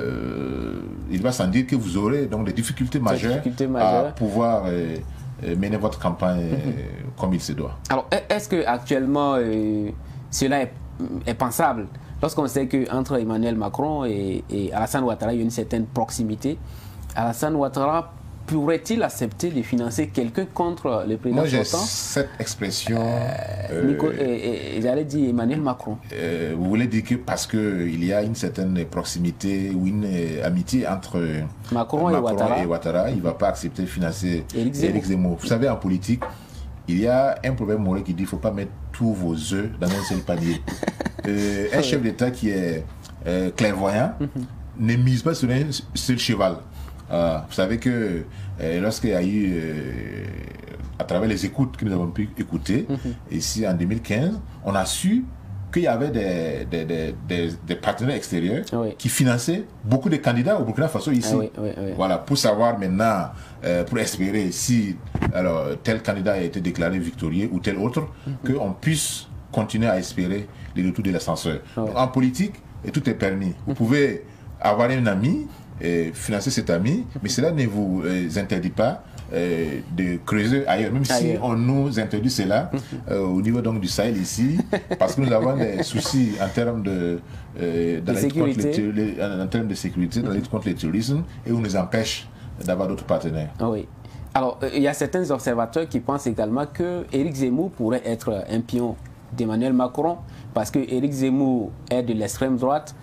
euh, il va sans dire que vous aurez donc des difficultés majeures, difficultés majeures. à pouvoir euh, mener votre campagne euh, comme il se doit. Alors, est-ce que actuellement euh, cela est, est pensable lorsqu'on sait qu'entre Emmanuel Macron et, et Alassane Ouattara, il y a une certaine proximité? Alassane Ouattara pourrait-il accepter de financer quelqu'un contre le président sortant? Moi, j'ai cette expression. Euh, Nico, euh, et, et, j'allais dire Emmanuel Macron. Euh, vous voulez dire que parce qu'il y a une certaine proximité ou une euh, amitié entre Macron, Macron et Ouattara, et Ouattara, il ne va pas accepter de financer Éric Zemmour. Éric Zemmour. Vous savez, en politique, il y a un problème moral qui dit qu'il ne faut pas mettre tous vos œufs dans un seul panier. euh, un chef d'État qui est euh, clairvoyant mm-hmm. ne mise pas sur un seul cheval. Euh, vous savez que euh, lorsqu'il y a eu, euh, à travers les écoutes que nous avons pu écouter, mm-hmm. ici en deux mille quinze, on a su qu'il y avait des, des, des, des, des partenaires extérieurs oui. qui finançaient beaucoup de candidats au Burkina Faso ici. Ah oui, oui, oui. Voilà, pour savoir maintenant, euh, pour espérer si alors, tel candidat a été déclaré victorieux ou tel autre, mm-hmm. qu'on puisse continuer à espérer le retour de l'ascenseur. Oui. En politique, et tout est permis. Vous mm-hmm. pouvez avoir un ami, et financer cet ami, mais cela ne vous euh, interdit pas euh, de creuser ailleurs, même ailleurs. Si on nous interdit cela euh, au niveau donc du Sahel ici, parce que nous avons des soucis en termes de, euh, dans de, la lutte contre le, les, en termes de sécurité, dans la lutte contre le terrorisme, et on nous empêche d'avoir d'autres partenaires. Oui. Alors, euh, il y a certains observateurs qui pensent également que Éric Zemmour pourrait être un pion d'Emmanuel Macron, parce que Éric Zemmour est de l'extrême droite.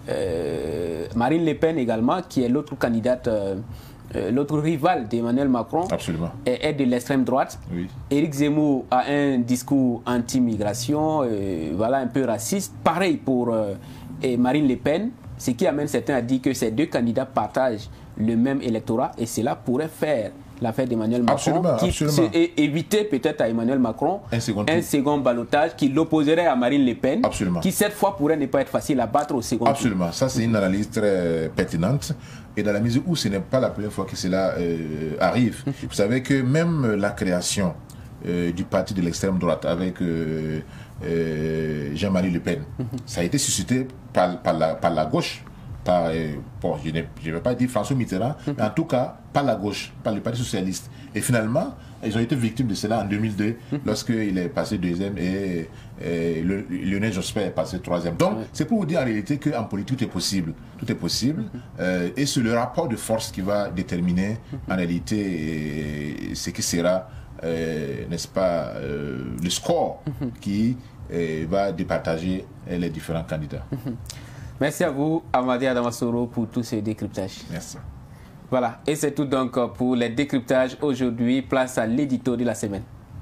Euh, Marine Le Pen également, qui est l'autre candidate, euh, euh, l'autre rival d'Emmanuel Macron, Absolument. Est, est de l'extrême droite. Oui. Éric Zemmour a un discours anti-migration, euh, voilà, un peu raciste. Pareil pour euh, et Marine Le Pen, ce qui amène certains à dire que ces deux candidats partagent le même électorat et cela pourrait faire l'affaire d'Emmanuel Macron, absolument, qui absolument. et éviter peut-être à Emmanuel Macron un second, un second ballottage qui l'opposerait à Marine Le Pen, absolument. Qui cette fois pourrait ne pas être facile à battre au second absolument. Tour. Ça c'est une analyse très pertinente et dans la mesure où ce n'est pas la première fois que cela euh, arrive. Vous savez que même la création euh, du parti de l'extrême droite avec euh, euh, Jean-Marie Le Pen, ça a été suscité par, par, la, par la gauche. Par, euh, bon, je ne vais pas dire François Mitterrand, mais en tout cas par la gauche, par le Parti socialiste. Et finalement, ils ont été victimes de cela en deux mille deux, lorsqu'il est passé deuxième et, et le, Lionel Jospin est passé troisième. Donc, c'est pour vous dire en réalité qu'en politique, tout est possible. Tout est possible. Euh, et c'est le rapport de force qui va déterminer en réalité ce qui sera euh, n'est-ce pas, euh, le score mm-hmm. qui euh, va départager les différents candidats. Mm-hmm. Merci à vous, Amadi Adamasoro, pour tous ces décryptages. Merci. Voilà, et c'est tout donc pour les décryptages aujourd'hui. Place à l'édito de la semaine.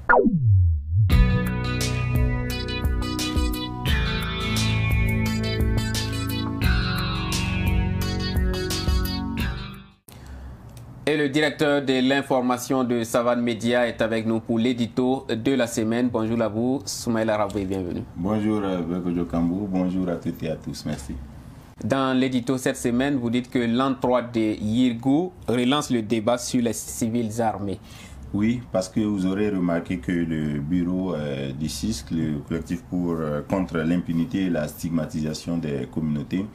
Et le directeur de l'information de Savane Média est avec nous pour l'édito de la semaine. Bonjour à vous, Soumaïla Raboué, bienvenue. Bonjour Bekojo Kambou, bonjour à toutes et à tous, merci. Dans l'édito cette semaine, vous dites que l'an trois de Yirgou relance le débat sur les civils armés. Oui, parce que vous aurez remarqué que le bureau euh, du C I S C, le collectif pour, euh, contre l'impunité et la stigmatisation des communautés,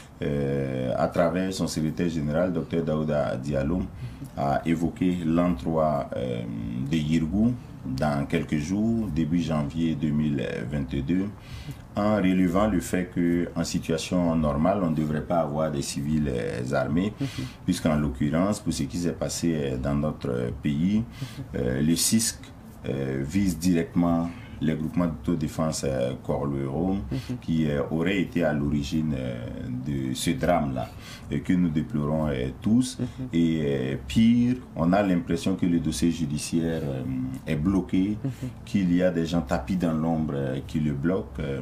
Euh, à travers son secrétaire général, Dr Daouda Diallo, a évoqué l'an trois euh, de Yirgou dans quelques jours, début janvier deux mille vingt-deux, en relevant le fait qu'en situation normale, on ne devrait pas avoir des civils euh, armés, puisqu'en l'occurrence, pour ce qui s'est passé euh, dans notre pays, euh, le C I S C euh, vise directement les groupements d'autodéfense euh, Corps-le-Héros mm-hmm. qui euh, auraient été à l'origine euh, de ce drame-là et que nous déplorons euh, tous. Mm-hmm. Et euh, pire, on a l'impression que le dossier judiciaire euh, est bloqué, mm-hmm. qu'il y a des gens tapis dans l'ombre euh, qui le bloquent euh,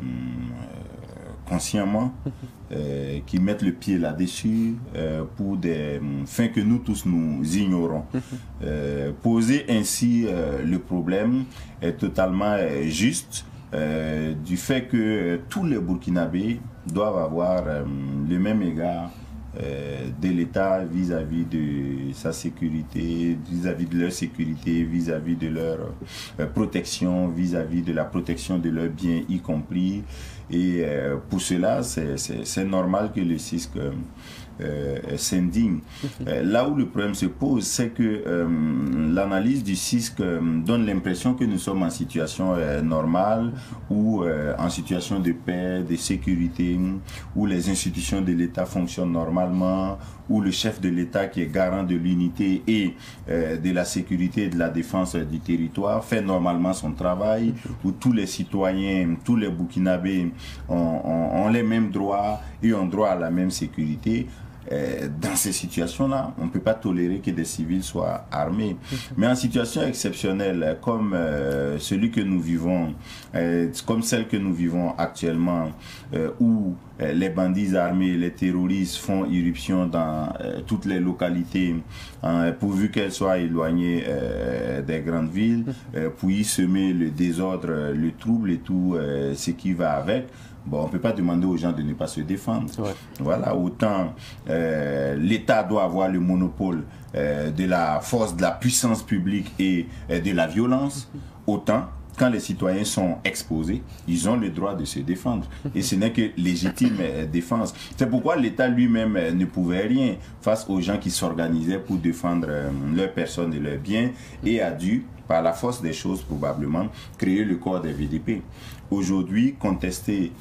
consciemment, euh, qui mettent le pied là-dessus euh, pour des fins que nous tous nous ignorons. Euh, poser ainsi euh, le problème est totalement euh, juste euh, du fait que euh, tous les Burkinabés doivent avoir euh, le même égard euh, de l'État vis-à-vis de sa sécurité, vis-à-vis de leur sécurité, vis-à-vis de leur euh, protection, vis-à-vis de la protection de leurs biens y compris. Et euh, pour cela, c'est normal que le C I S C euh, s'indigne. Euh, là où le problème se pose, c'est que euh, l'analyse du C I S C euh, donne l'impression que nous sommes en situation euh, normale ou euh, en situation de paix, de sécurité, où les institutions de l'État fonctionnent normalement, où le chef de l'État qui est garant de l'unité et euh, de la sécurité et de la défense euh, du territoire fait normalement son travail, où tous les citoyens, tous les Burkinabés ont, ont, ont les mêmes droits et ont droit à la même sécurité. Euh, dans ces situations-là, on ne peut pas tolérer que des civils soient armés. Mais en situation exceptionnelle, comme euh, celui que nous vivons, euh, comme celle que nous vivons actuellement, euh, où euh, les bandits armés, les terroristes font irruption dans euh, toutes les localités, hein, pourvu qu'elles soient éloignées euh, des grandes villes, euh, pour y semer le désordre, le trouble et tout euh, ce qui va avec. Bon, on ne peut pas demander aux gens de ne pas se défendre. Ouais. Voilà, autant euh, l'État doit avoir le monopole euh, de la force, de la puissance publique et euh, de la violence, autant quand les citoyens sont exposés, ils ont le droit de se défendre. Et ce n'est que légitime euh, défense. C'est pourquoi l'État lui-même euh, ne pouvait rien face aux gens qui s'organisaient pour défendre euh, leurs personnes et leurs biens et a dû, par la force des choses probablement, créer le corps des V D P. Aujourd'hui, contester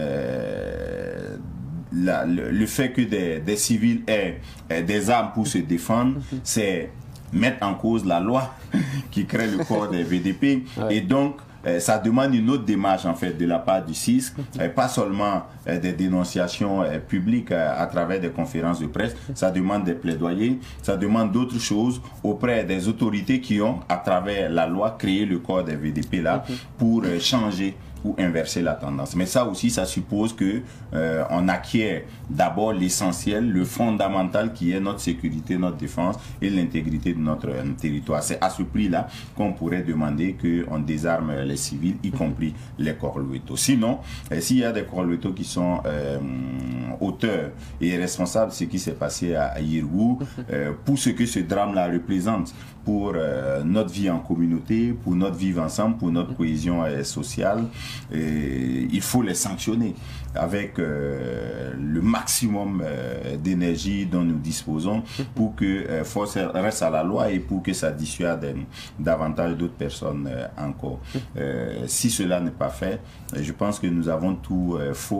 euh, la, le, le fait que des, des civils aient, aient des armes pour se défendre, c'est mettre en cause la loi qui crée le corps des V D P. Ouais. Et donc, euh, ça demande une autre démarche en fait de la part du C I S C, euh, pas seulement euh, des dénonciations euh, publiques euh, à travers des conférences de presse, ça demande des plaidoyers, ça demande d'autres choses auprès des autorités qui ont, à travers la loi, créé le corps des V D P là pour euh, changer ou inverser la tendance. Mais ça aussi, ça suppose que euh, on acquiert d'abord l'essentiel, le fondamental qui est notre sécurité, notre défense et l'intégrité de notre euh, territoire. C'est à ce prix-là qu'on pourrait demander qu'on désarme les civils, y compris les Corlouetos. Sinon, euh, s'il y a des Corlouetos qui sont euh, auteurs et responsables de ce qui s'est passé à, à Yirgou, euh, pour ce que ce drame-là représente pour euh, notre vie en communauté, pour notre vivre ensemble, pour notre cohésion euh, sociale, et il faut les sanctionner avec euh, le maximum euh, d'énergie dont nous disposons pour que euh, force reste à la loi et pour que ça dissuade euh, davantage d'autres personnes euh, encore. Euh, si cela n'est pas fait, je pense que nous avons tout euh, faux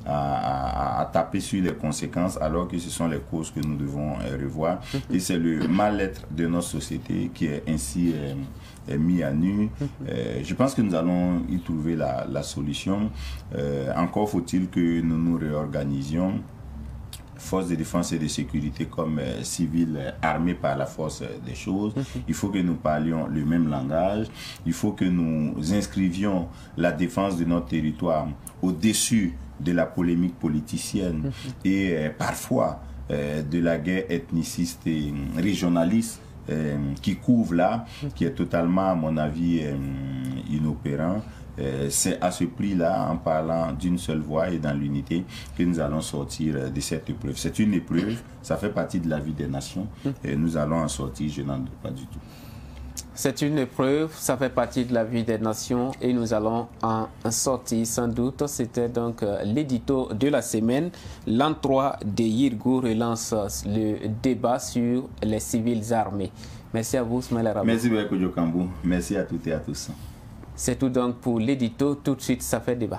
à, à, à taper sur les conséquences, alors que ce sont les causes que nous devons euh, revoir. Et c'est le mal-être de notre société qui est ainsi euh, est mis à nu. Euh, je pense que nous allons y trouver la, la solution. Euh, encore faut-il que nous nous réorganisions. Forces de défense et de sécurité comme euh, civils euh, armés par la force euh, des choses. Il faut que nous parlions le même langage. Il faut que nous inscrivions la défense de notre territoire au-dessus de la polémique politicienne et euh, parfois euh, de la guerre ethniciste et euh, régionaliste euh, qui couvre là, qui est totalement, à mon avis, euh, inopérant. Euh, c'est à ce prix-là, en parlant d'une seule voix et dans l'unité, que nous allons sortir de cette épreuve. C'est une épreuve, ça fait partie de la vie des nations, et nous allons en sortir, je n'en doute pas du tout. C'est une épreuve, ça fait partie de la vie des nations et nous allons en sortir sans doute. C'était donc l'édito de la semaine. L'an trois de Yirgou relance le débat sur les civils armés. Merci à vous, Smaïla Rabou. Merci beaucoup, Djokambou. Merci à toutes et à tous. C'est tout donc pour l'édito. Tout de suite, ça fait débat.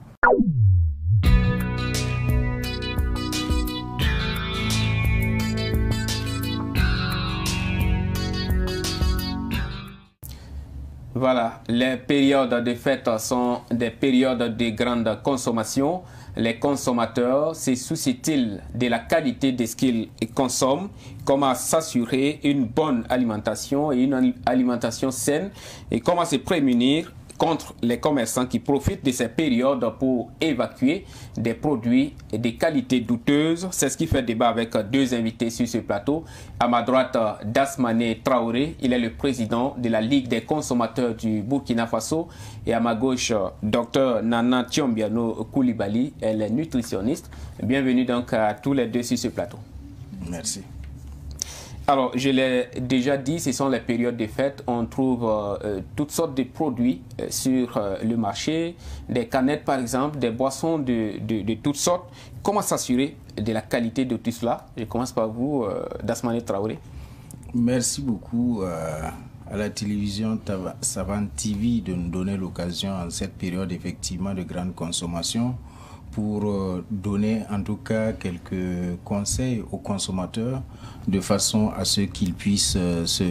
Voilà, les périodes de fête sont des périodes de grande consommation. Les consommateurs se soucient-ils de la qualité de ce qu'ils consomment? Comment s'assurer une bonne alimentation et une alimentation saine? Et comment se prémunir contre les commerçants qui profitent de ces périodes pour évacuer des produits et des qualités douteuses? C'est ce qui fait débat avec deux invités sur ce plateau. À ma droite, Dasmane Traoré, il est le président de la Ligue des consommateurs du Burkina Faso. Et à ma gauche, Docteur Nana Tiombiano Koulibaly, elle est nutritionniste. Bienvenue donc à tous les deux sur ce plateau. Merci. Alors, je l'ai déjà dit, ce sont les périodes de fête. On trouve euh, toutes sortes de produits euh, sur euh, le marché, des canettes par exemple, des boissons de, de, de toutes sortes. Comment s'assurer de la qualité de tout cela? Je commence par vous, euh, Dasmane Traoré. Merci beaucoup euh, à la télévision Savane T V de nous donner l'occasion en cette période effectivement de grande consommation pour donner en tout cas quelques conseils aux consommateurs de façon à ce qu'ils puissent se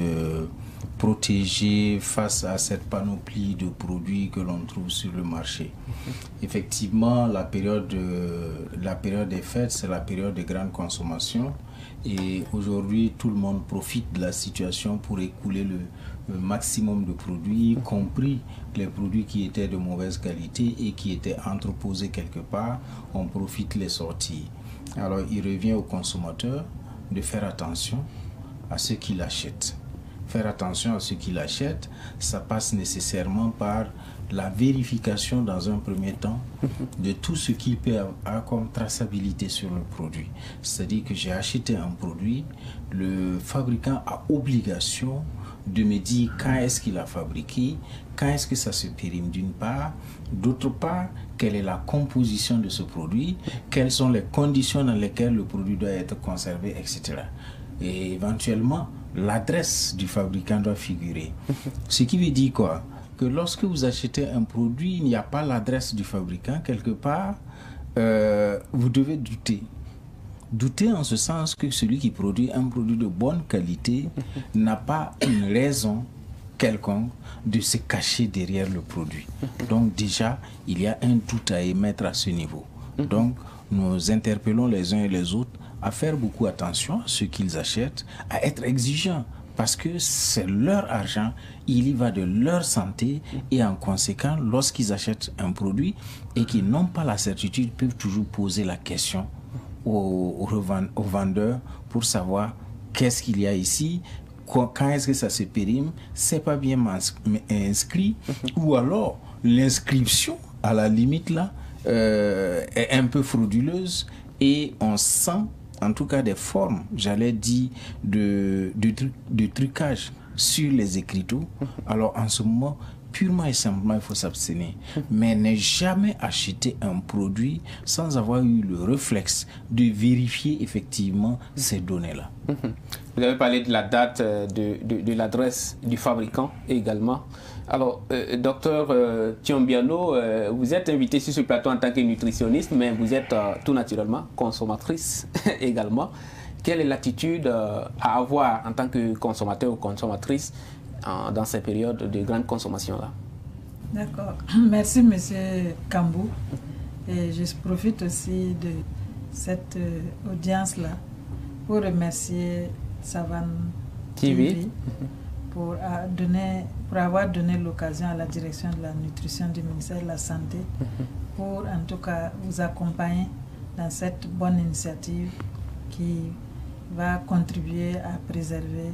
protéger face à cette panoplie de produits que l'on trouve sur le marché. Effectivement, la période, de, la période des fêtes, c'est la période de grande consommation et aujourd'hui, tout le monde profite de la situation pour écouler le, le maximum de produits, y compris les produits qui étaient de mauvaise qualité et qui étaient entreposés quelque part, on profite les sortir. Alors, il revient au consommateur de faire attention à ce qu'il achète. Faire attention à ce qu'il achète, ça passe nécessairement par la vérification dans un premier temps de tout ce qu'il peut avoir comme traçabilité sur le produit. C'est-à-dire que j'ai acheté un produit, le fabricant a obligation de me dire quand est-ce qu'il a fabriqué, quand est-ce que ça se périme d'une part, d'autre part, quelle est la composition de ce produit, quelles sont les conditions dans lesquelles le produit doit être conservé, et cetera. Et éventuellement, l'adresse du fabricant doit figurer. Ce qui veut dire quoi? Que lorsque vous achetez un produit, il n'y a pas l'adresse du fabricant, quelque part, euh, vous devez douter. Douter en ce sens que celui qui produit un produit de bonne qualité n'a pas une raison quelconque de se cacher derrière le produit. Donc déjà, il y a un doute à émettre à ce niveau. Donc, nous interpellons les uns et les autres à faire beaucoup attention à ce qu'ils achètent, à être exigeants, parce que c'est leur argent, il y va de leur santé, et en conséquent, lorsqu'ils achètent un produit et qu'ils n'ont pas la certitude, ils peuvent toujours poser la question aux, aux vendeurs pour savoir qu'est-ce qu'il y a ici, quand est-ce que ça se périme, c'est pas bien inscrit, ou alors l'inscription, à la limite là, euh, est un peu frauduleuse, et on sent en tout cas des formes, j'allais dire, de, de, de trucage sur les écriteaux. Alors en ce moment, purement et simplement, il faut s'abstenir. Mais ne jamais acheter un produit sans avoir eu le réflexe de vérifier effectivement ces données-là. Vous avez parlé de la date de, de, de l'adresse du fabricant également. Alors, euh, docteur euh, Thiombiano, euh, vous êtes invité sur ce plateau en tant que nutritionniste, mais vous êtes euh, tout naturellement consommatrice également. Quelle est l'attitude euh, à avoir en tant que consommateur ou consommatrice euh, dans ces périodes de grande consommation-là? D'accord. Merci, M. Kambou. Et je profite aussi de cette euh, audience-là pour remercier Savane T V pour, euh, donner, pour avoir donné l'occasion à la direction de la nutrition du ministère de la Santé pour en tout cas vous accompagner dans cette bonne initiative qui va contribuer à préserver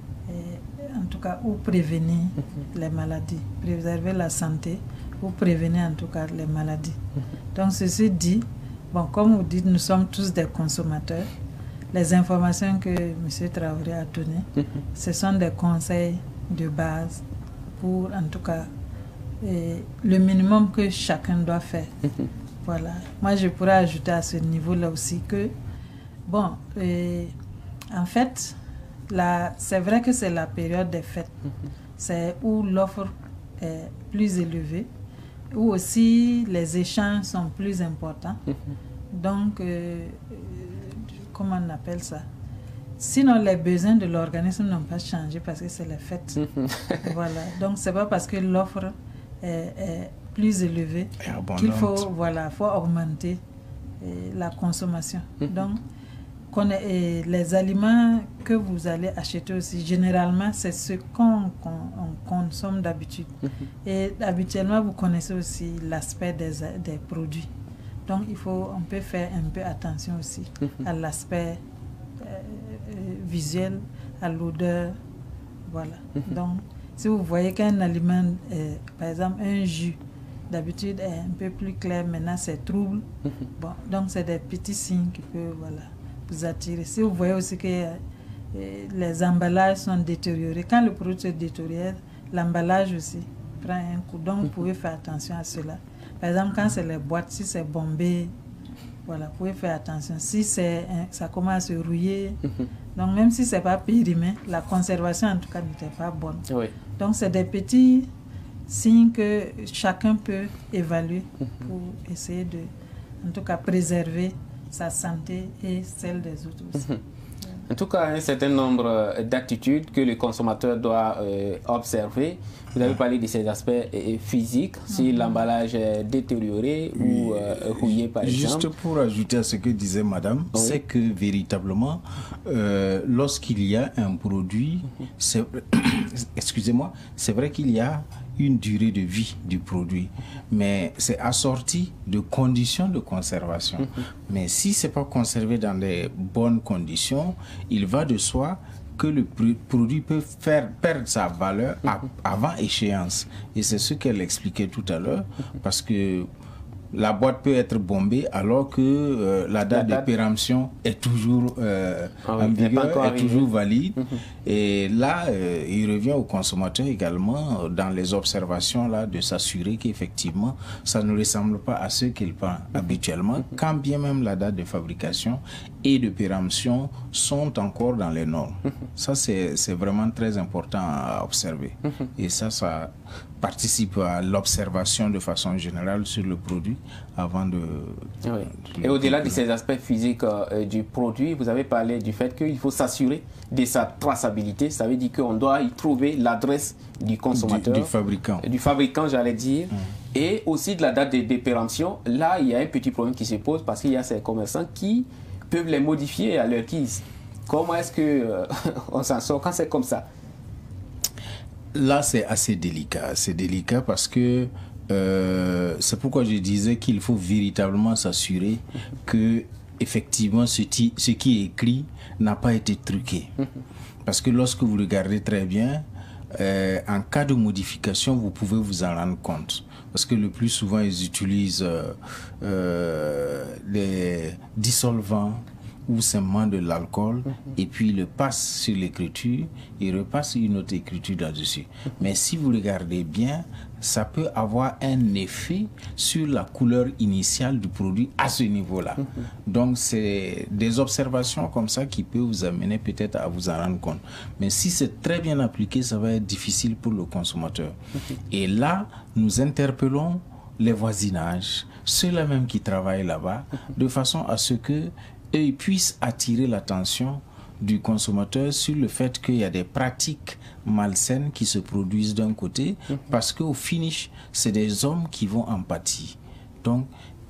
et, en tout cas ou prévenir les maladies, préserver la santé ou prévenir en tout cas les maladies. Donc ceci dit, bon, comme vous dites, nous sommes tous des consommateurs. Les informations que M. Traoré a données, ce sont des conseils de base pour, en tout cas, et le minimum que chacun doit faire. Voilà. Moi, je pourrais ajouter à ce niveau-là aussi que, bon, et, en fait, c'est vrai que c'est la période des fêtes. C'est où l'offre est plus élevée, où aussi les échanges sont plus importants. Donc, euh, comment on appelle ça? Sinon, les besoins de l'organisme n'ont pas changé parce que c'est les fêtes. Voilà. Donc, c'est pas parce que l'offre est, est plus élevée qu'il faut, voilà, faut augmenter et, la consommation. Donc, qu'on ait, et les aliments que vous allez acheter aussi, généralement, c'est ce qu'on qu'on, on consomme d'habitude. Et habituellement, vous connaissez aussi l'aspect des, des produits. Donc, il faut, on peut faire un peu attention aussi à l'aspect euh, visuel, à l'odeur. Voilà. Donc, si vous voyez qu'un aliment, euh, par exemple, un jus, d'habitude est un peu plus clair, maintenant c'est trouble. Bon, donc, c'est des petits signes qui peuvent, voilà, vous attirer. Si vous voyez aussi que euh, les emballages sont détériorés, quand le produit se détériore, l'emballage aussi prend un coup. Donc, vous pouvez faire attention à cela. Par exemple, quand c'est les boîtes, si c'est bombé, voilà, vous pouvez faire attention. Si c'est, ça commence à se rouiller, donc même si ce n'est pas périmé, la conservation en tout cas n'était pas bonne. Oui. Donc c'est des petits signes que chacun peut évaluer pour essayer de, en tout cas, préserver sa santé et celle des autres aussi. En tout cas, un certain nombre d'attitudes que le consommateur doit euh, observer. Vous avez parlé de ces aspects euh, physiques, si mm-hmm. l'emballage est détérioré oui. ou euh, rouillé par exemple. Juste pour ajouter à ce que disait madame, oui. c'est que véritablement, euh, lorsqu'il y a un produit, c'est, excusez-moi, c'est vrai qu'il y a une durée de vie du produit, mais c'est assorti de conditions de conservation. Mm-hmm. Mais si c'est pas conservé dans les bonnes conditions, il va de soi que le produit peut faire perdre sa valeur à, avant échéance. Et c'est ce qu'elle expliquait tout à l'heure, parce que la boîte peut être bombée alors que euh, la, date la date de péremption est toujours euh, ah oui, en vigueur, est toujours valide. Mm-hmm. Et là, euh, il revient au consommateur également, dans les observations, là, de s'assurer qu'effectivement, ça ne ressemble pas à ce qu'il prend mm-hmm. habituellement, mm-hmm. quand bien même la date de fabrication et de péremption sont encore dans les normes. Mm-hmm. Ça, c'est vraiment très important à observer. Mm-hmm. Et ça, ça participe à l'observation de façon générale sur le produit avant de... Oui. de Et au-delà de ces aspects physiques euh, du produit, vous avez parlé du fait qu'il faut s'assurer de sa traçabilité. Ça veut dire qu'on doit y trouver l'adresse du consommateur. Du, du fabricant. Du fabricant, j'allais dire. Mmh. Et aussi de la date de, de péremption. Là, il y a un petit problème qui se pose parce qu'il y a ces commerçants qui peuvent les modifier à leur guise. Comment est-ce qu'on euh, s'en sort quand c'est comme ça? Là, c'est assez délicat. C'est délicat parce que euh, c'est pourquoi je disais qu'il faut véritablement s'assurer que effectivement ce, ce qui est écrit n'a pas été truqué. Parce que lorsque vous regardez très bien, euh, en cas de modification, vous pouvez vous en rendre compte. Parce que le plus souvent, ils utilisent euh, euh, les dissolvants ou simplement de l'alcool, et puis il le passe sur l'écriture, il repasse une autre écriture là-dessus. Mais si vous regardez bien, ça peut avoir un effet sur la couleur initiale du produit à ce niveau-là. Donc c'est des observations comme ça qui peuvent vous amener peut-être à vous en rendre compte. Mais si c'est très bien appliqué, ça va être difficile pour le consommateur. Et là, nous interpellons les voisinages, ceux-là même qui travaillent là-bas, de façon à ce que eux puissent attirer l'attention du consommateur sur le fait qu'il y a des pratiques malsaines qui se produisent d'un côté, parce qu'au finish, c'est des hommes qui vont en pâtir. Donc,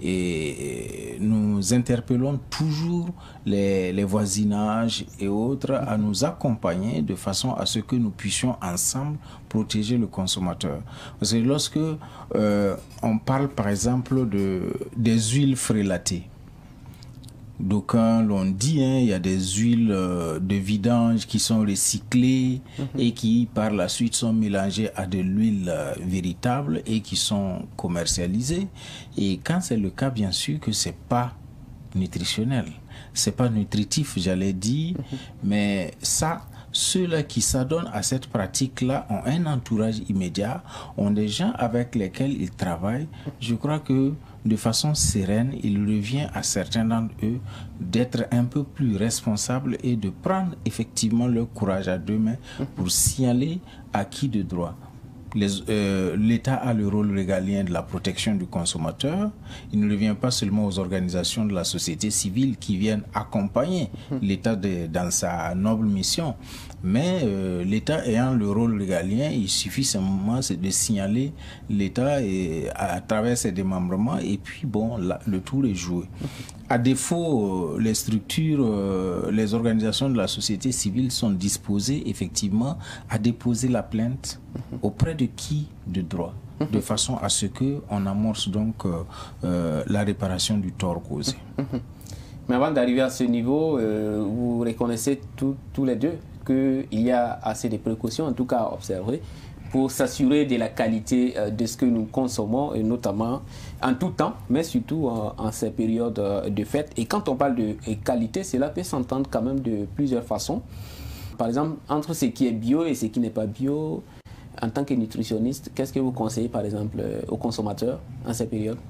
et nous interpellons toujours les, les voisinages et autres à nous accompagner de façon à ce que nous puissions ensemble protéger le consommateur. Parce que lorsque euh, on parle par exemple de, des huiles frélatées, d'aucuns l'ont dit, hein, il y a des huiles euh, de vidange qui sont recyclées mm-hmm. et qui par la suite sont mélangées à de l'huile euh, véritable et qui sont commercialisées. Et quand c'est le cas, bien sûr que c'est pas nutritionnel, c'est pas nutritif, j'allais dire, mm-hmm. mais ça, ceux-là qui s'adonnent à cette pratique-là ont un entourage immédiat, ont des gens avec lesquels ils travaillent. Je crois que de façon sereine, il revient à certains d'entre eux d'être un peu plus responsables et de prendre effectivement leur courage à deux mains pour signaler à qui de droit. Euh, L'État a le rôle régalien de la protection du consommateur. Il ne revient pas seulement aux organisations de la société civile qui viennent accompagner l'État dans sa noble mission, mais euh, l'État ayant le rôle régalien, il suffit simplement de signaler l'État à, à travers ses démembrements, et puis bon, la, le tour est joué. À défaut, les structures, euh, les organisations de la société civile sont disposées effectivement à déposer la plainte auprès de qui de droit, de façon à ce qu'on amorce donc euh, euh, la réparation du tort causé. Mais avant d'arriver à ce niveau, euh, vous reconnaissez tous les deux qu'il y a assez de précautions, en tout cas à observer, pour s'assurer de la qualité de ce que nous consommons, et notamment en tout temps, mais surtout en, en ces périodes de fête. Et quand on parle de qualité, cela peut s'entendre quand même de plusieurs façons. Par exemple, entre ce qui est bio et ce qui n'est pas bio, en tant que nutritionniste, qu'est-ce que vous conseillez par exemple aux consommateurs en ces périodes?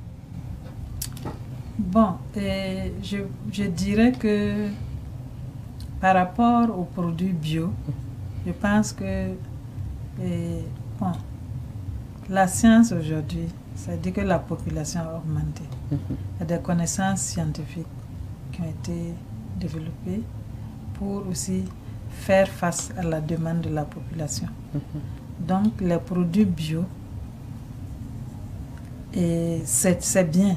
Bon, et je, je dirais que par rapport aux produits bio, je pense que et, bon, la science aujourd'hui, ça dit que la population a augmenté. Mm-hmm. Il y a des connaissances scientifiques qui ont été développées pour aussi faire face à la demande de la population. Mm-hmm. Donc les produits bio, c'est bien.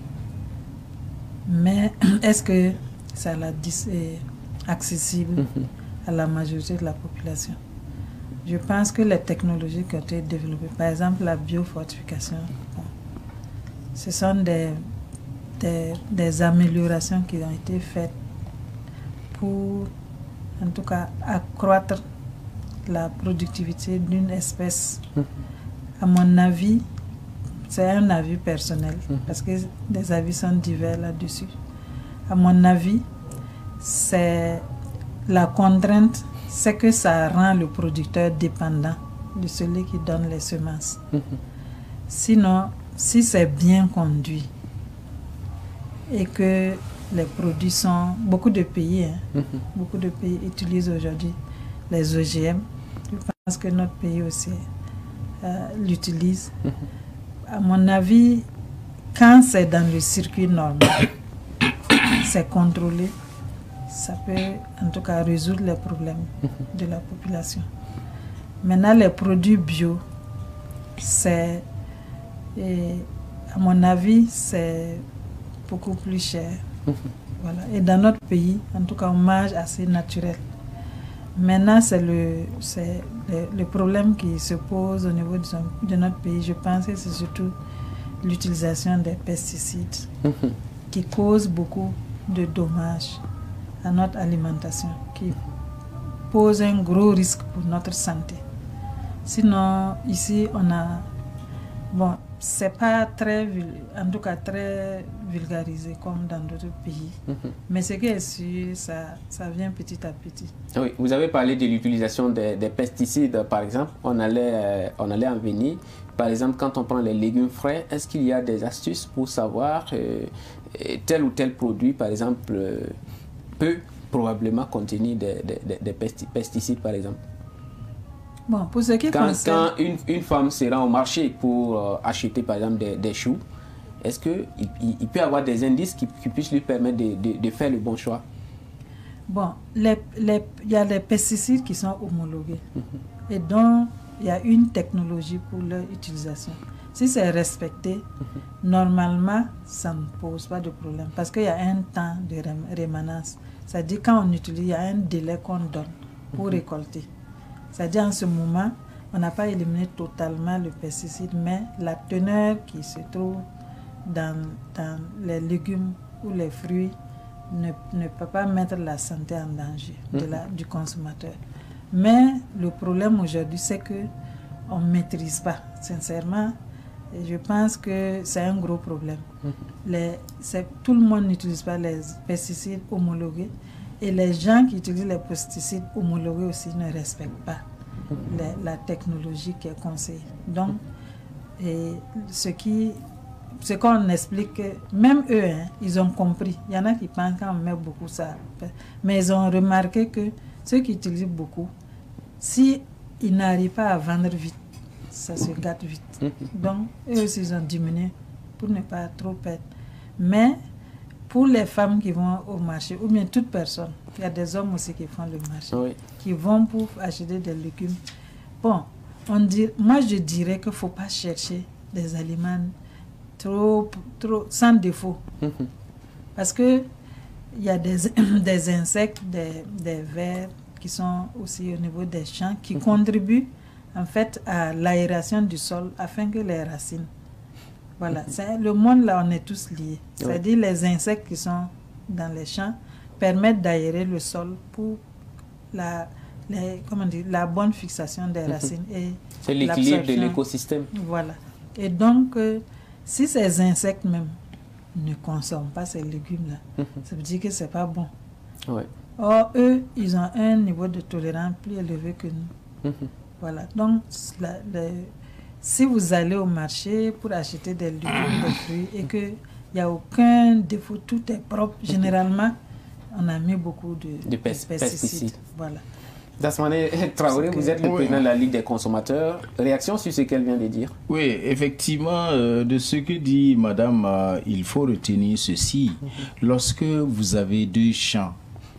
Mais est-ce que ça est accessible mm-hmm. à la majorité de la population? Je pense que les technologies qui ont été développées, par exemple la biofortification, bon, ce sont des, des, des améliorations qui ont été faites pour, en tout cas, accroître la productivité d'une espèce. Mm-hmm. À mon avis, c'est un avis personnel, mm-hmm. parce que les avis sont divers là-dessus. À mon avis, c'est la contrainte, c'est que ça rend le producteur dépendant de celui qui donne les semences. Mm-hmm. Sinon, si c'est bien conduit et que les produits sont... Beaucoup de pays, hein, mm-hmm. beaucoup de pays utilisent aujourd'hui les O G M. Je pense que notre pays aussi euh, l'utilise. Mm-hmm. À mon avis, quand c'est dans le circuit normal, c'est contrôlé, ça peut en tout cas résoudre les problèmes de la population. Maintenant, les produits bio, c'est, à mon avis, c'est beaucoup plus cher. Voilà. Et dans notre pays, en tout cas, on mange assez naturel. Maintenant, c'est le, c'est le, le problème qui se pose au niveau de, de notre pays. Je pense que c'est surtout l'utilisation des pesticides qui cause beaucoup de dommages à notre alimentation, qui pose un gros risque pour notre santé. Sinon, ici, on a... Bon, c'est pas très, en tout cas très vulgarisé comme dans d'autres pays. Mm-hmm. Mais ce qui est sûr, ça, ça vient petit à petit. Oui, vous avez parlé de l'utilisation des, des pesticides, par exemple. On allait, euh, on allait en venir. Par exemple, quand on prend les légumes frais, est-ce qu'il y a des astuces pour savoir euh, tel ou tel produit, par exemple, euh, peut probablement contenir des, des, des pesticides, par exemple? Bon, pour ce qui quand, concerne... quand une, une femme se rend au marché pour euh, acheter, par exemple, des, des choux, est-ce qu'il il, il peut avoir des indices qui, qui puissent lui permettre de, de, de faire le bon choix? Bon, il y a les pesticides qui sont homologués. Mm-hmm. Et donc, il y a une technologie pour leur utilisation. Si c'est respecté, mm-hmm. normalement, ça ne pose pas de problème. Parce qu'il y a un temps de rémanence. C'est-à-dire quand on utilise, il y a un délai qu'on donne pour mm-hmm. récolter. C'est-à-dire en ce moment, on n'a pas éliminé totalement le pesticide, mais la teneur qui se trouve dans, dans les légumes ou les fruits ne, ne peut pas mettre la santé en danger de la, du consommateur. Mais le problème aujourd'hui, c'est qu'on ne maîtrise pas, sincèrement. Et je pense que c'est un gros problème. Les, tout le monde n'utilise pas les pesticides homologués. Et les gens qui utilisent les pesticides homologués aussi ne respectent pas les, la technologie qui est conseillée. Donc, et ce qui, ce qu'on explique, même eux, hein, ils ont compris. Il y en a qui pensent qu'on met beaucoup ça. Mais ils ont remarqué que ceux qui utilisent beaucoup, si ils n'arrivent pas à vendre vite, ça se gâte vite. Donc, eux aussi, ils ont diminué pour ne pas trop perdre. Mais, pour les femmes qui vont au marché, ou bien toute personne, il y a des hommes aussi qui font le marché, oui. qui vont pour acheter des légumes. Bon, on dit, moi je dirais qu'il ne faut pas chercher des aliments trop, trop, sans défaut. Mm-hmm. Parce qu'il y a des, des insectes, des, des vers qui sont aussi au niveau des champs, qui mm-hmm. contribuent en fait à l'aération du sol afin que les racines... Voilà, c'est, le monde là, on est tous liés. C'est-à-dire les insectes qui sont dans les champs permettent d'aérer le sol pour la, les, comment dire, la bonne fixation des racines. Et c'est l'équilibre de l'écosystème. Voilà. Et donc, euh, si ces insectes même ne consomment pas ces légumes-là, ça veut dire que c'est pas bon. Ouais. Or, eux, ils ont un niveau de tolérance plus élevé que nous. Voilà. Donc, la, les, si vous allez au marché pour acheter des légumes, des fruits, et qu'il n'y a aucun défaut, tout est propre, généralement, on a mis beaucoup de, de pesticides. pesticides. Voilà. Dasmane Traoré, vous êtes le oui. président de la Ligue des consommateurs. Réaction sur ce qu'elle vient de dire? Oui, effectivement, euh, de ce que dit madame, euh, il faut retenir ceci. Mm-hmm. Lorsque vous avez deux champs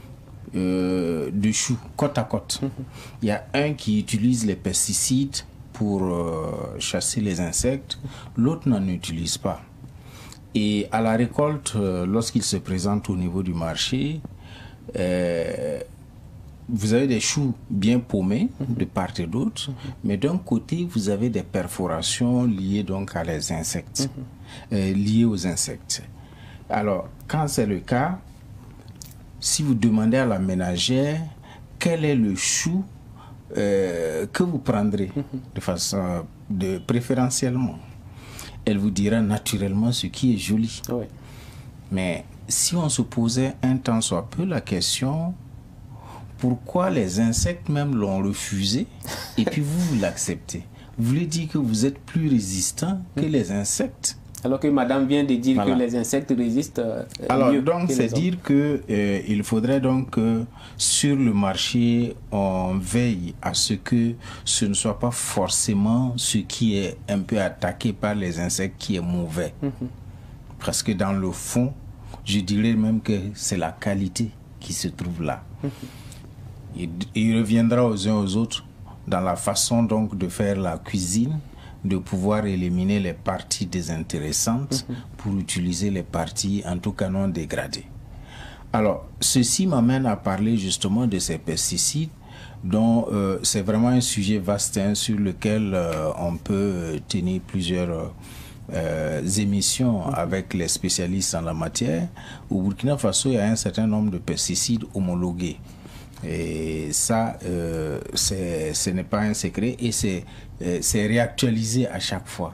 euh, de choux côte à côte, mm-hmm. il y a un qui utilise les pesticides pour euh, chasser les insectes, l'autre n'en utilise pas. Et à la récolte, euh, lorsqu'il se présente au niveau du marché, euh, vous avez des choux bien paumés de part et d'autre, mais d'un côté, vous avez des perforations liées donc à les insectes, euh, liées aux insectes. Alors, quand c'est le cas, si vous demandez à la ménagère quel est le chou Euh, que vous prendrez de façon de préférentiellement, elle vous dira naturellement ce qui est joli. Oui. Mais si on se posait un temps soit peu la question, pourquoi les insectes même l'ont refusé et puis vous, vous l'acceptez? Vous voulez dire que vous êtes plus résistant que les insectes? Alors que madame vient de dire voilà. que les insectes résistent euh, Alors, mieux donc, c'est dire que euh, il faudrait donc que sur le marché, on veille à ce que ce ne soit pas forcément ce qui est un peu attaqué par les insectes qui est mauvais. Mm-hmm. Parce que dans le fond, je dirais même que c'est la qualité qui se trouve là. Mm-hmm. il, il reviendra aux uns aux autres dans la façon donc de faire la cuisine, de pouvoir éliminer les parties désintéressantes mmh. pour utiliser les parties en tout cas non dégradées. Alors, ceci m'amène à parler justement de ces pesticides dont euh, c'est vraiment un sujet vaste hein, sur lequel euh, on peut tenir plusieurs euh, émissions mmh. avec les spécialistes en la matière. Au Burkina Faso, il y a un certain nombre de pesticides homologués. Et ça, euh, ce n'est pas un secret et c'est euh, réactualisé à chaque fois.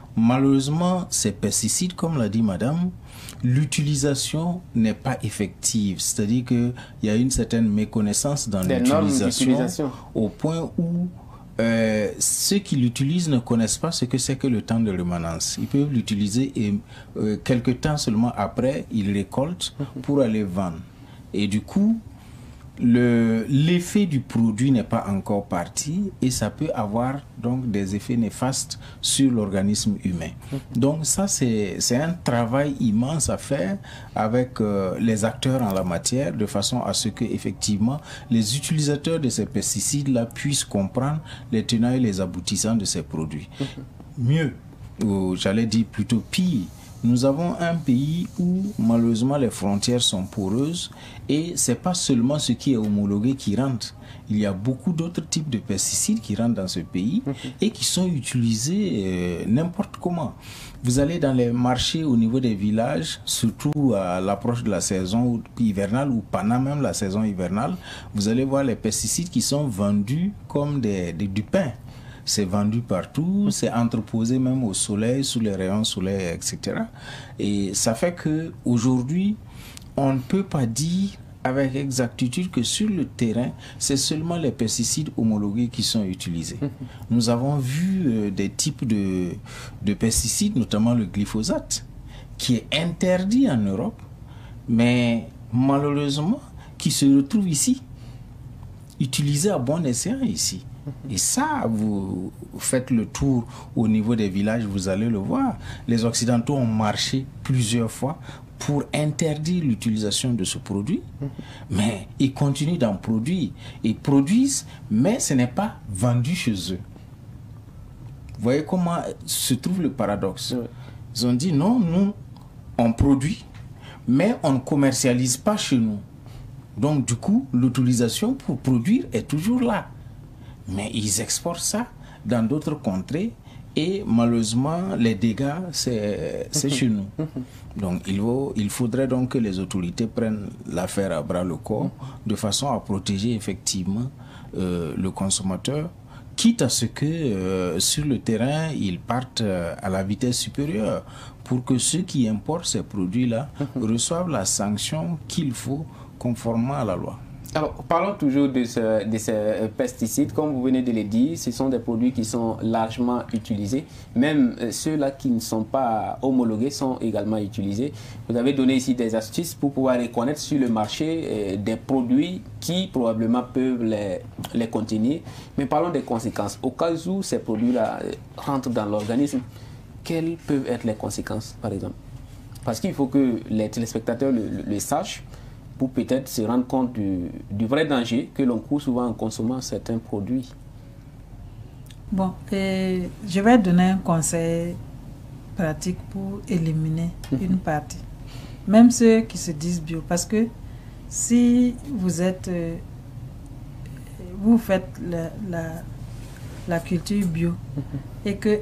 malheureusement, ces pesticides, comme l'a dit madame, l'utilisation n'est pas effective. C'est-à-dire qu'il y a une certaine méconnaissance dans l'utilisation au point où euh, ceux qui l'utilisent ne connaissent pas ce que c'est que le temps de rémanence. Ils peuvent l'utiliser et euh, quelque temps seulement après, ils récoltent pour aller vendre. Et du coup, le, l'effet du produit n'est pas encore parti et ça peut avoir donc des effets néfastes sur l'organisme humain. Donc ça, c'est, c'est un travail immense à faire avec euh, les acteurs en la matière, de façon à ce que effectivement les utilisateurs de ces pesticides-là puissent comprendre les tenants et les aboutissants de ces produits. Mieux, ou j'allais dire plutôt pire, nous avons un pays où malheureusement les frontières sont poreuses et c'est pas seulement ce qui est homologué qui rentre. Il y a beaucoup d'autres types de pesticides qui rentrent dans ce pays et qui sont utilisés euh, n'importe comment. Vous allez dans les marchés au niveau des villages, surtout à l'approche de la saison hivernale ou pendant même la saison hivernale, vous allez voir les pesticides qui sont vendus comme des, des, du pain. C'est vendu partout, c'est entreposé même au soleil, sous les rayons soleil, et cetera. Et ça fait que aujourd'hui, on ne peut pas dire avec exactitude que sur le terrain, c'est seulement les pesticides homologués qui sont utilisés. Nous avons vu euh, des types de, de pesticides, notamment le glyphosate, qui est interdit en Europe, mais malheureusement, qui se retrouve ici, utilisé à bon escient ici. Et ça, vous faites le tour au niveau des villages, vous allez le voir. Les Occidentaux ont marché plusieurs fois pour interdire l'utilisation de ce produit, mais ils continuent d'en produire. Ils produisent, mais ce n'est pas vendu chez eux. Vous voyez comment se trouve le paradoxe. Ils ont dit non, nous, on produit, mais on ne commercialise pas chez nous. Donc du coup, l'autorisation pour produire est toujours là. Mais ils exportent ça dans d'autres contrées et malheureusement les dégâts c'est, c'est chez nous. Donc il, vaut, il faudrait donc que les autorités prennent l'affaire à bras le corps de façon à protéger effectivement euh, le consommateur, quitte à ce que euh, sur le terrain ils partent euh, à la vitesse supérieure pour que ceux qui importent ces produits-là reçoivent la sanction qu'il faut conformément à la loi. Alors, parlons toujours de, ce, de ces pesticides. Comme vous venez de le dire, ce sont des produits qui sont largement utilisés. Même ceux-là qui ne sont pas homologués sont également utilisés. Vous avez donné ici des astuces pour pouvoir reconnaître sur le marché euh, des produits qui probablement peuvent les, les contenir. Mais parlons des conséquences. Au cas où ces produits-là rentrent dans l'organisme, quelles peuvent être les conséquences, par exemple? Parce qu'il faut que les téléspectateurs le, le, le sachent, pour peut-être se rendre compte du, du vrai danger que l'on court souvent en consommant certains produits. Bon, et je vais donner un conseil pratique pour éliminer une partie. Même ceux qui se disent bio, parce que si vous êtes, euh, vous faites la, la, la culture bio et que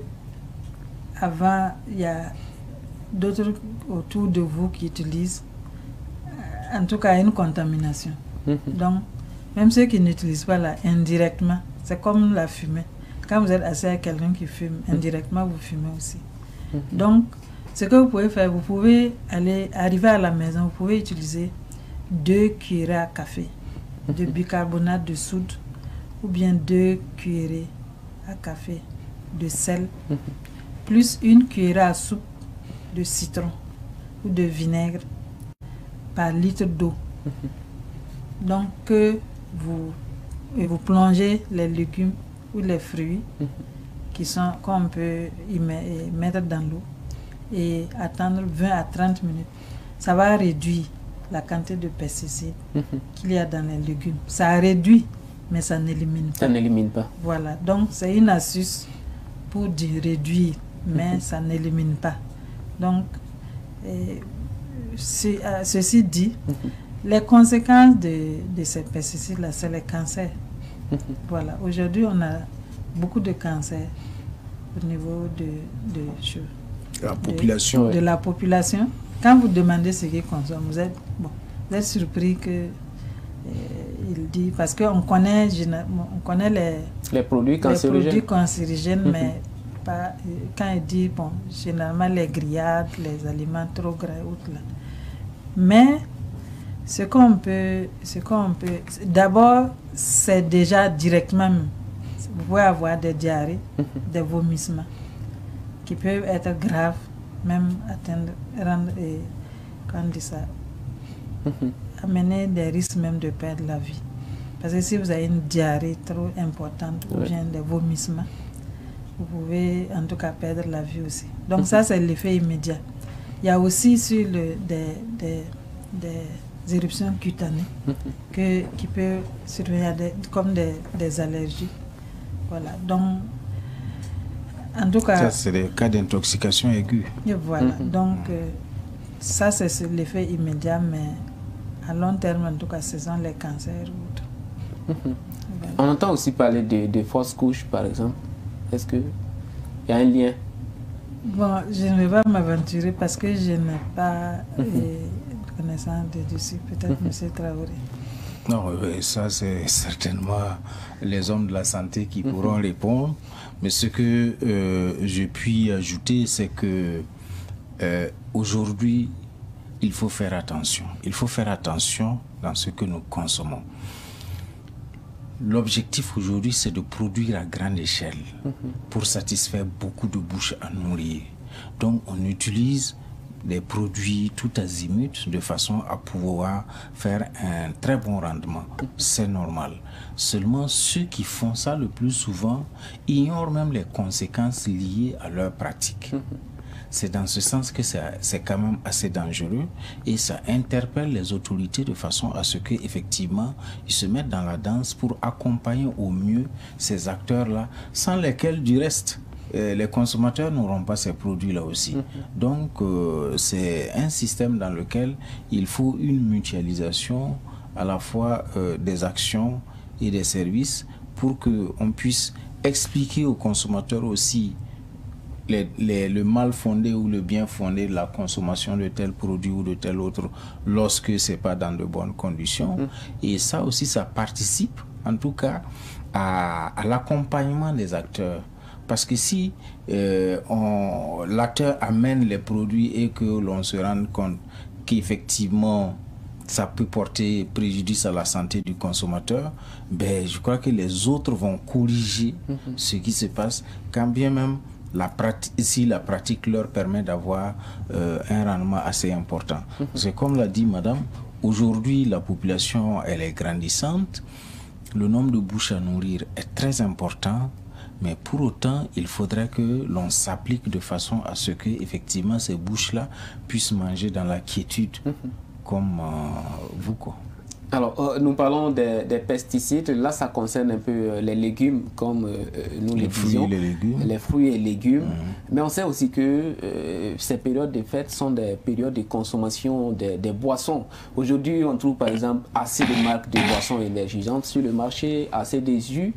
avant il y a d'autres autour de vous qui utilisent, en tout cas une contamination. Mm-hmm. Donc, même ceux qui n'utilisent pas là, indirectement, c'est comme la fumée. Quand vous êtes assis avec quelqu'un qui fume, indirectement, vous fumez aussi. Mm-hmm. Donc, ce que vous pouvez faire, vous pouvez aller, arriver à la maison, vous pouvez utiliser deux cuillerées à café de bicarbonate de soude ou bien deux cuillerées à café de sel, mm-hmm. plus une cuillerée à soupe de citron ou de vinaigre par litre d'eau. Mm-hmm. Donc que vous, vous plongez les légumes ou les fruits mm-hmm. qui sont qu'on peut y mettre dans l'eau et attendre vingt à trente minutes. Ça va réduire la quantité de pesticides mm-hmm. qu'il y a dans les légumes. Ça réduit, mais ça n'élimine pas. Ça n'élimine pas. Voilà. Donc c'est une astuce pour dire réduire, mais mm-hmm. ça n'élimine pas. Donc et, Ce, euh, ceci dit, mm-hmm. les conséquences de, de ces pesticides-là, c'est les cancers. Mm-hmm. Voilà. Aujourd'hui, on a beaucoup de cancers au niveau de, de, de, la, population, de, ouais. de la population. Quand vous demandez ce qu'ils consomment, vous êtes, bon, vous êtes surpris que euh, il dit, parce qu'on connaît, on connaît les, les produits cancérigènes, les produits cancérigènes mm-hmm. mais pas, quand il dit, bon, généralement les grillades, les aliments trop gras et autres là. Mais ce qu'on peut, ce qu'on peut, d'abord, c'est déjà directement, vous pouvez avoir des diarrhées, des vomissements, qui peuvent être graves, même atteindre, rendre, et, comment on dit ça, amener des risques même de perdre la vie. Parce que si vous avez une diarrhée trop importante ou bien des vomissements, vous pouvez en tout cas perdre la vie aussi. Donc ça, c'est l'effet immédiat. Il y a aussi sur le, des, des, des éruptions cutanées que, qui peuvent survenir des, comme des, des allergies. Voilà. Donc, en tout cas... Ça, c'est des cas d'intoxication aiguë. Et voilà. Donc, euh, ça, c'est l'effet immédiat, mais à long terme, en tout cas, ce sont les cancers ou autres. Voilà. On entend aussi parler de, de fausses couches, par exemple. Est-ce qu'il y a un lien? Bon, je ne vais pas m'aventurer parce que je n'ai pas euh, connaissance de dessus. Peut-être M. Traoré. Non, ça c'est certainement les hommes de la santé qui pourront répondre. Mais ce que euh, je puis ajouter, c'est que euh, aujourd'hui, il faut faire attention. Il faut faire attention dans ce que nous consommons. L'objectif aujourd'hui, c'est de produire à grande échelle pour satisfaire beaucoup de bouches à nourrir. Donc, on utilise des produits tout azimut de façon à pouvoir faire un très bon rendement. C'est normal. Seulement, ceux qui font ça le plus souvent ignorent même les conséquences liées à leur pratique. C'est dans ce sens que c'est quand même assez dangereux et ça interpelle les autorités de façon à ce qu'effectivement ils se mettent dans la danse pour accompagner au mieux ces acteurs-là, sans lesquels du reste euh, les consommateurs n'auront pas ces produits-là aussi. Mm-hmm. Donc euh, c'est un système dans lequel il faut une mutualisation à la fois euh, des actions et des services pour qu'on puisse expliquer aux consommateurs aussi Les, les, le mal fondé ou le bien fondé de la consommation de tel produit ou de tel autre lorsque ce n'est pas dans de bonnes conditions. Mmh. Et ça aussi, ça participe en tout cas à, à l'accompagnement des acteurs. Parce que si euh, l'acteur amène les produits et que l'on se rende compte qu'effectivement ça peut porter préjudice à la santé du consommateur, ben, je crois que les autres vont corriger mmh. ce qui se passe, quand bien même La si la pratique leur permet d'avoir euh, un rendement assez important. Mm-hmm. C'est comme l'a dit madame, aujourd'hui la population elle est grandissante, le nombre de bouches à nourrir est très important, mais pour autant il faudrait que l'on s'applique de façon à ce que effectivement ces bouches-là puissent manger dans la quiétude, mm-hmm. comme euh, vous quoi. Alors, euh, nous parlons des, des pesticides. Là, ça concerne un peu euh, les légumes, comme euh, nous les, les disions. Fruits et les légumes. Les fruits et légumes. Mmh. Mais on sait aussi que euh, ces périodes de fête sont des périodes de consommation des, des boissons. Aujourd'hui, on trouve par exemple assez de marques de boissons énergisantes sur le marché, assez des jus.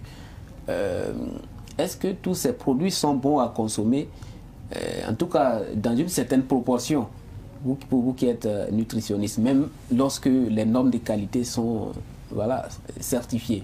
Euh, Est-ce que tous ces produits sont bons à consommer, euh, en tout cas dans une certaine proportion? Vous, pour vous qui êtes euh, nutritionniste, même lorsque les normes de qualité sont euh, voilà, certifiées.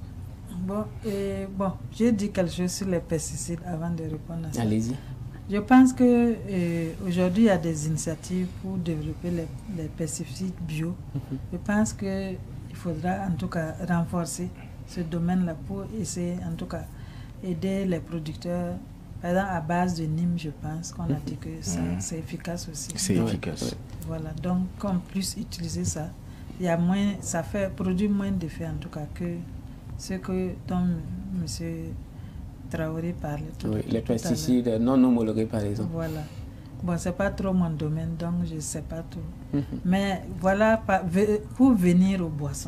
Bon, et bon, j'ai dit quelque chose sur les pesticides avant de répondre à ça. Allez-y. Je pense qu'aujourd'hui, il y a des initiatives pour développer les, les pesticides bio. Mm-hmm. Je pense qu'il faudra en tout cas renforcer ce domaine-là pour essayer en tout cas aider les producteurs. Par exemple, à base de Nîmes, je pense qu'on a dit que ça, mmh. c'est efficace aussi. C'est efficace. Voilà, donc qu'on puisse utiliser ça, il y a moins, ça fait produit moins d'effets en tout cas que ce que dont M. Traoré parle. Tout, oui, tout, les pesticides non homologués par exemple. Voilà. Bon, c'est pas trop mon domaine, donc je ne sais pas tout. Mmh. Mais voilà, pour venir aux boissons.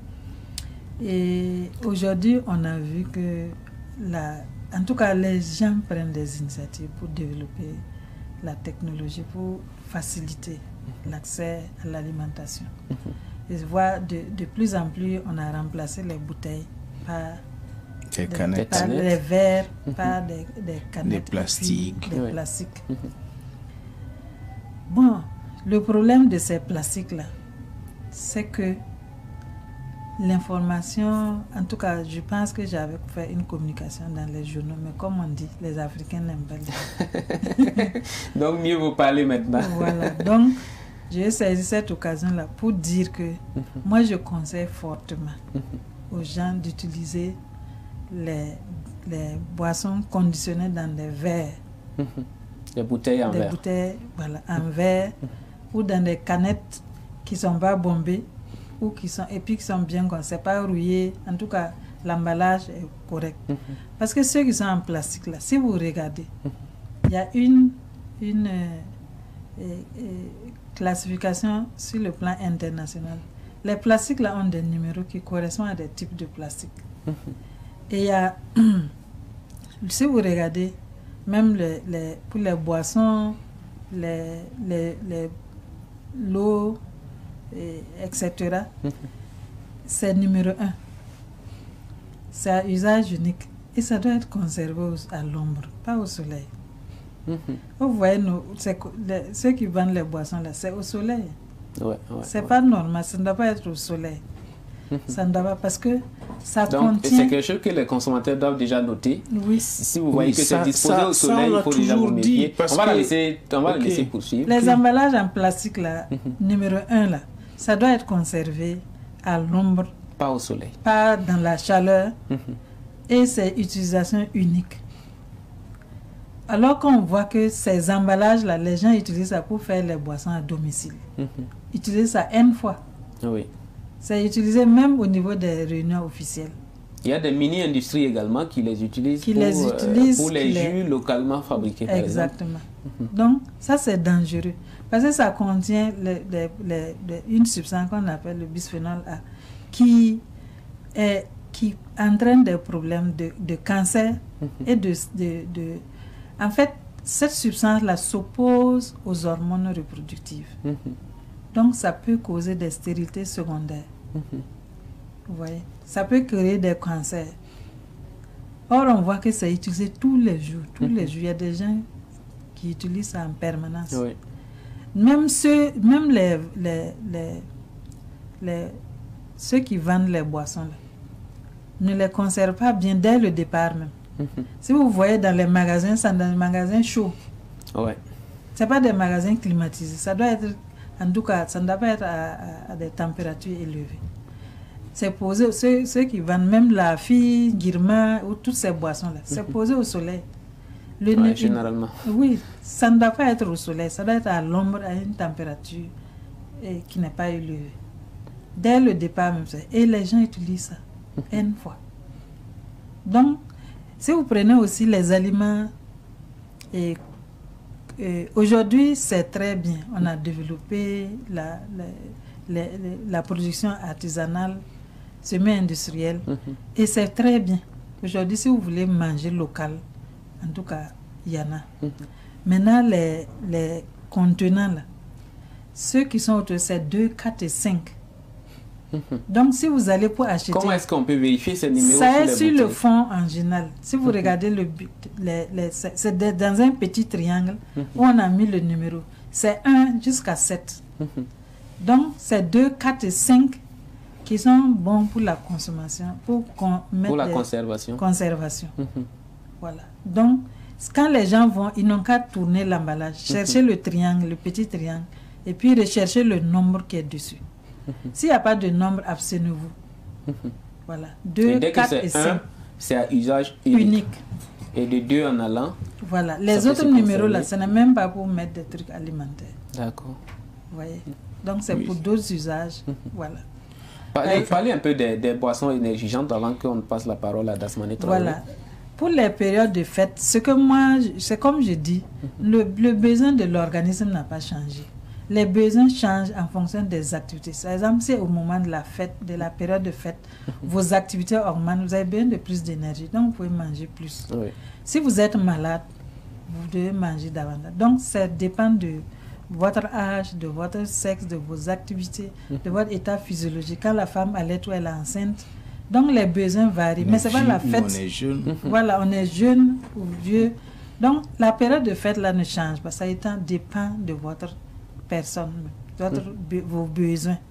Mmh. Et aujourd'hui, on a vu que la En tout cas, les gens prennent des initiatives pour développer la technologie, pour faciliter l'accès à l'alimentation. Mm-hmm. Et je vois de, de plus en plus, on a remplacé les bouteilles par, des des, canettes. par les verres, mm-hmm. par des, des canettes. Des plastiques. Des oui. plastiques. Mm-hmm. Bon, le problème de ces plastiques-là, c'est que l'information, en tout cas, je pense que j'avais fait une communication dans les journaux, mais comme on dit, les Africains n'aiment pas lire. Donc, mieux vous parler maintenant. Voilà, donc, j'ai saisi cette occasion-là pour dire que mm-hmm. moi, je conseille fortement mm-hmm. aux gens d'utiliser les, les boissons conditionnées dans des verres. Mm-hmm. Des bouteilles en des verre. Des bouteilles, voilà, en verre mm-hmm. ou dans des canettes qui ne sont pas bombées. Ou qui sont, et puis qui sont bien, c'est pas rouillé, en tout cas l'emballage est correct. Mm-hmm. Parce que ceux qui sont en plastique là, si vous regardez, il mm-hmm. y a une, une euh, euh, euh, classification sur le plan international. Les plastiques là ont des numéros qui correspondent à des types de plastique. Mm-hmm. Et il y a, si vous regardez, même les, les, pour les boissons, les, les, les, l'eau, et etc. C'est numéro un. C'est à usage unique. Et ça doit être conservé à l'ombre, pas au soleil. Mm-hmm. Vous voyez, nous, les, ceux qui vendent les boissons, là, c'est au soleil. Ouais, ouais, c'est ouais. pas normal, ça ne doit pas être au soleil. Mm-hmm. Ça ne doit pas, parce que ça Donc, contient... c'est quelque chose que les consommateurs doivent déjà noter. Oui. Si vous voyez oui, que ça, c'est disposé ça, au soleil, il faut déjà vous méfier. On va, que... la laisser, on va okay. la laisser poursuivre. Les okay. emballages en plastique, là, mm-hmm. numéro un, là, ça doit être conservé à l'ombre. Pas au soleil. Pas dans la chaleur. Mm-hmm. Et c'est utilisation unique. Alors qu'on voit que ces emballages-là, les gens utilisent ça pour faire les boissons à domicile. Mm-hmm. Utilisent ça une fois. Oui. C'est utilisé même au niveau des réunions officielles. Il y a des mini-industries également qui les utilisent, qui pour, les, utilisent, euh, pour les jus les... localement fabriqués. Par Exactement. Exemple. Donc, ça c'est dangereux. Parce que ça contient les, les, les, les, une substance qu'on appelle le bisphénol A, qui, est, qui entraîne des problèmes de, de cancer mm-hmm. et de, de, de... En fait, cette substance-là s'oppose aux hormones reproductives. Mm-hmm. Donc, ça peut causer des stérilités secondaires. Mm-hmm. Vous voyez? Ça peut créer des cancers. Or, on voit que c'est utilisé tous les jours. Tous mm-hmm. les jours, il y a des gens qui utilisent ça en permanence. Oui. Même ceux, même les, les, les, les, ceux qui vendent les boissons, là, ne les conservent pas bien dès le départ même. Mm-hmm. Si vous voyez dans les magasins, c'est dans les magasins chauds. Ouais. Ce n'est pas des magasins climatisés. Ça doit être, en tout cas, ça ne doit pas être à, à, à des températures élevées. C'est posé, ceux, ceux qui vendent même la fille, Guirma, ou toutes ces boissons-là, c'est mm-hmm. posé au soleil. Le ouais, généralement. Oui, ça ne doit pas être au soleil, ça doit être à l'ombre, à une température et, qui n'est pas élevée. Dès le départ même, et les gens utilisent ça une fois. Donc, si vous prenez aussi les aliments, et, et aujourd'hui c'est très bien, on a développé la, la, la, la production artisanale, semi-industrielle, mm-hmm. et c'est très bien. Aujourd'hui, si vous voulez manger local, en tout cas, il y en a. Mm-hmm. Maintenant, les, les contenants, là, ceux qui sont autour, c'est deux, quatre et cinq. Mm-hmm. Donc, si vous allez pour acheter... Comment est-ce qu'on peut vérifier ces numéros? Ça est sur le fond en général. Si vous mm-hmm. regardez, le les, les, c'est dans un petit triangle mm-hmm. où on a mis le numéro. C'est un jusqu'à sept. Mm-hmm. Donc, c'est deux, quatre et cinq qui sont bons pour la consommation, pour, qu'on mette pour la conservation. conservation. Mm-hmm. Voilà. Donc, quand les gens vont, ils n'ont qu'à tourner l'emballage, chercher mm-hmm. le triangle, le petit triangle, et puis rechercher le nombre qui est dessus. Mm-hmm. S'il n'y a pas de nombre, abstenez-vous. Mm-hmm. Voilà. deux, quatre et cinq. C'est à usage unique. unique. Et de deux en allant. Voilà. Les autres numéros, là, ce n'est même pas pour mettre des trucs alimentaires. D'accord. Vous voyez? Donc, c'est oui. pour d'autres usages. Mm-hmm. Voilà. Parlez, parlez un peu des, des boissons énergisantes avant qu'on passe la parole à Dasmane Traoré. Voilà. Pour les périodes de fête, ce que moi, c'est comme je dis, mm-hmm. le, le besoin de l'organisme n'a pas changé. Les besoins changent en fonction des activités. Par exemple, si au moment de la fête, de la période de fête, mm-hmm. vos activités augmentent, vous avez besoin de plus d'énergie, donc vous pouvez manger plus. Oui. Si vous êtes malade, vous devez manger davantage. Donc, ça dépend de votre âge, de votre sexe, de vos activités, mm-hmm. de votre état physiologique. Quand la femme allait ou elle est enceinte, donc les besoins varient. On mais c'est pas la fête. On est jeune. Mm-hmm. Voilà, on est jeune ou vieux. Donc la période de fête là ne change pas. Ça étant dépend de votre personne, de votre, mm-hmm. be, vos besoins.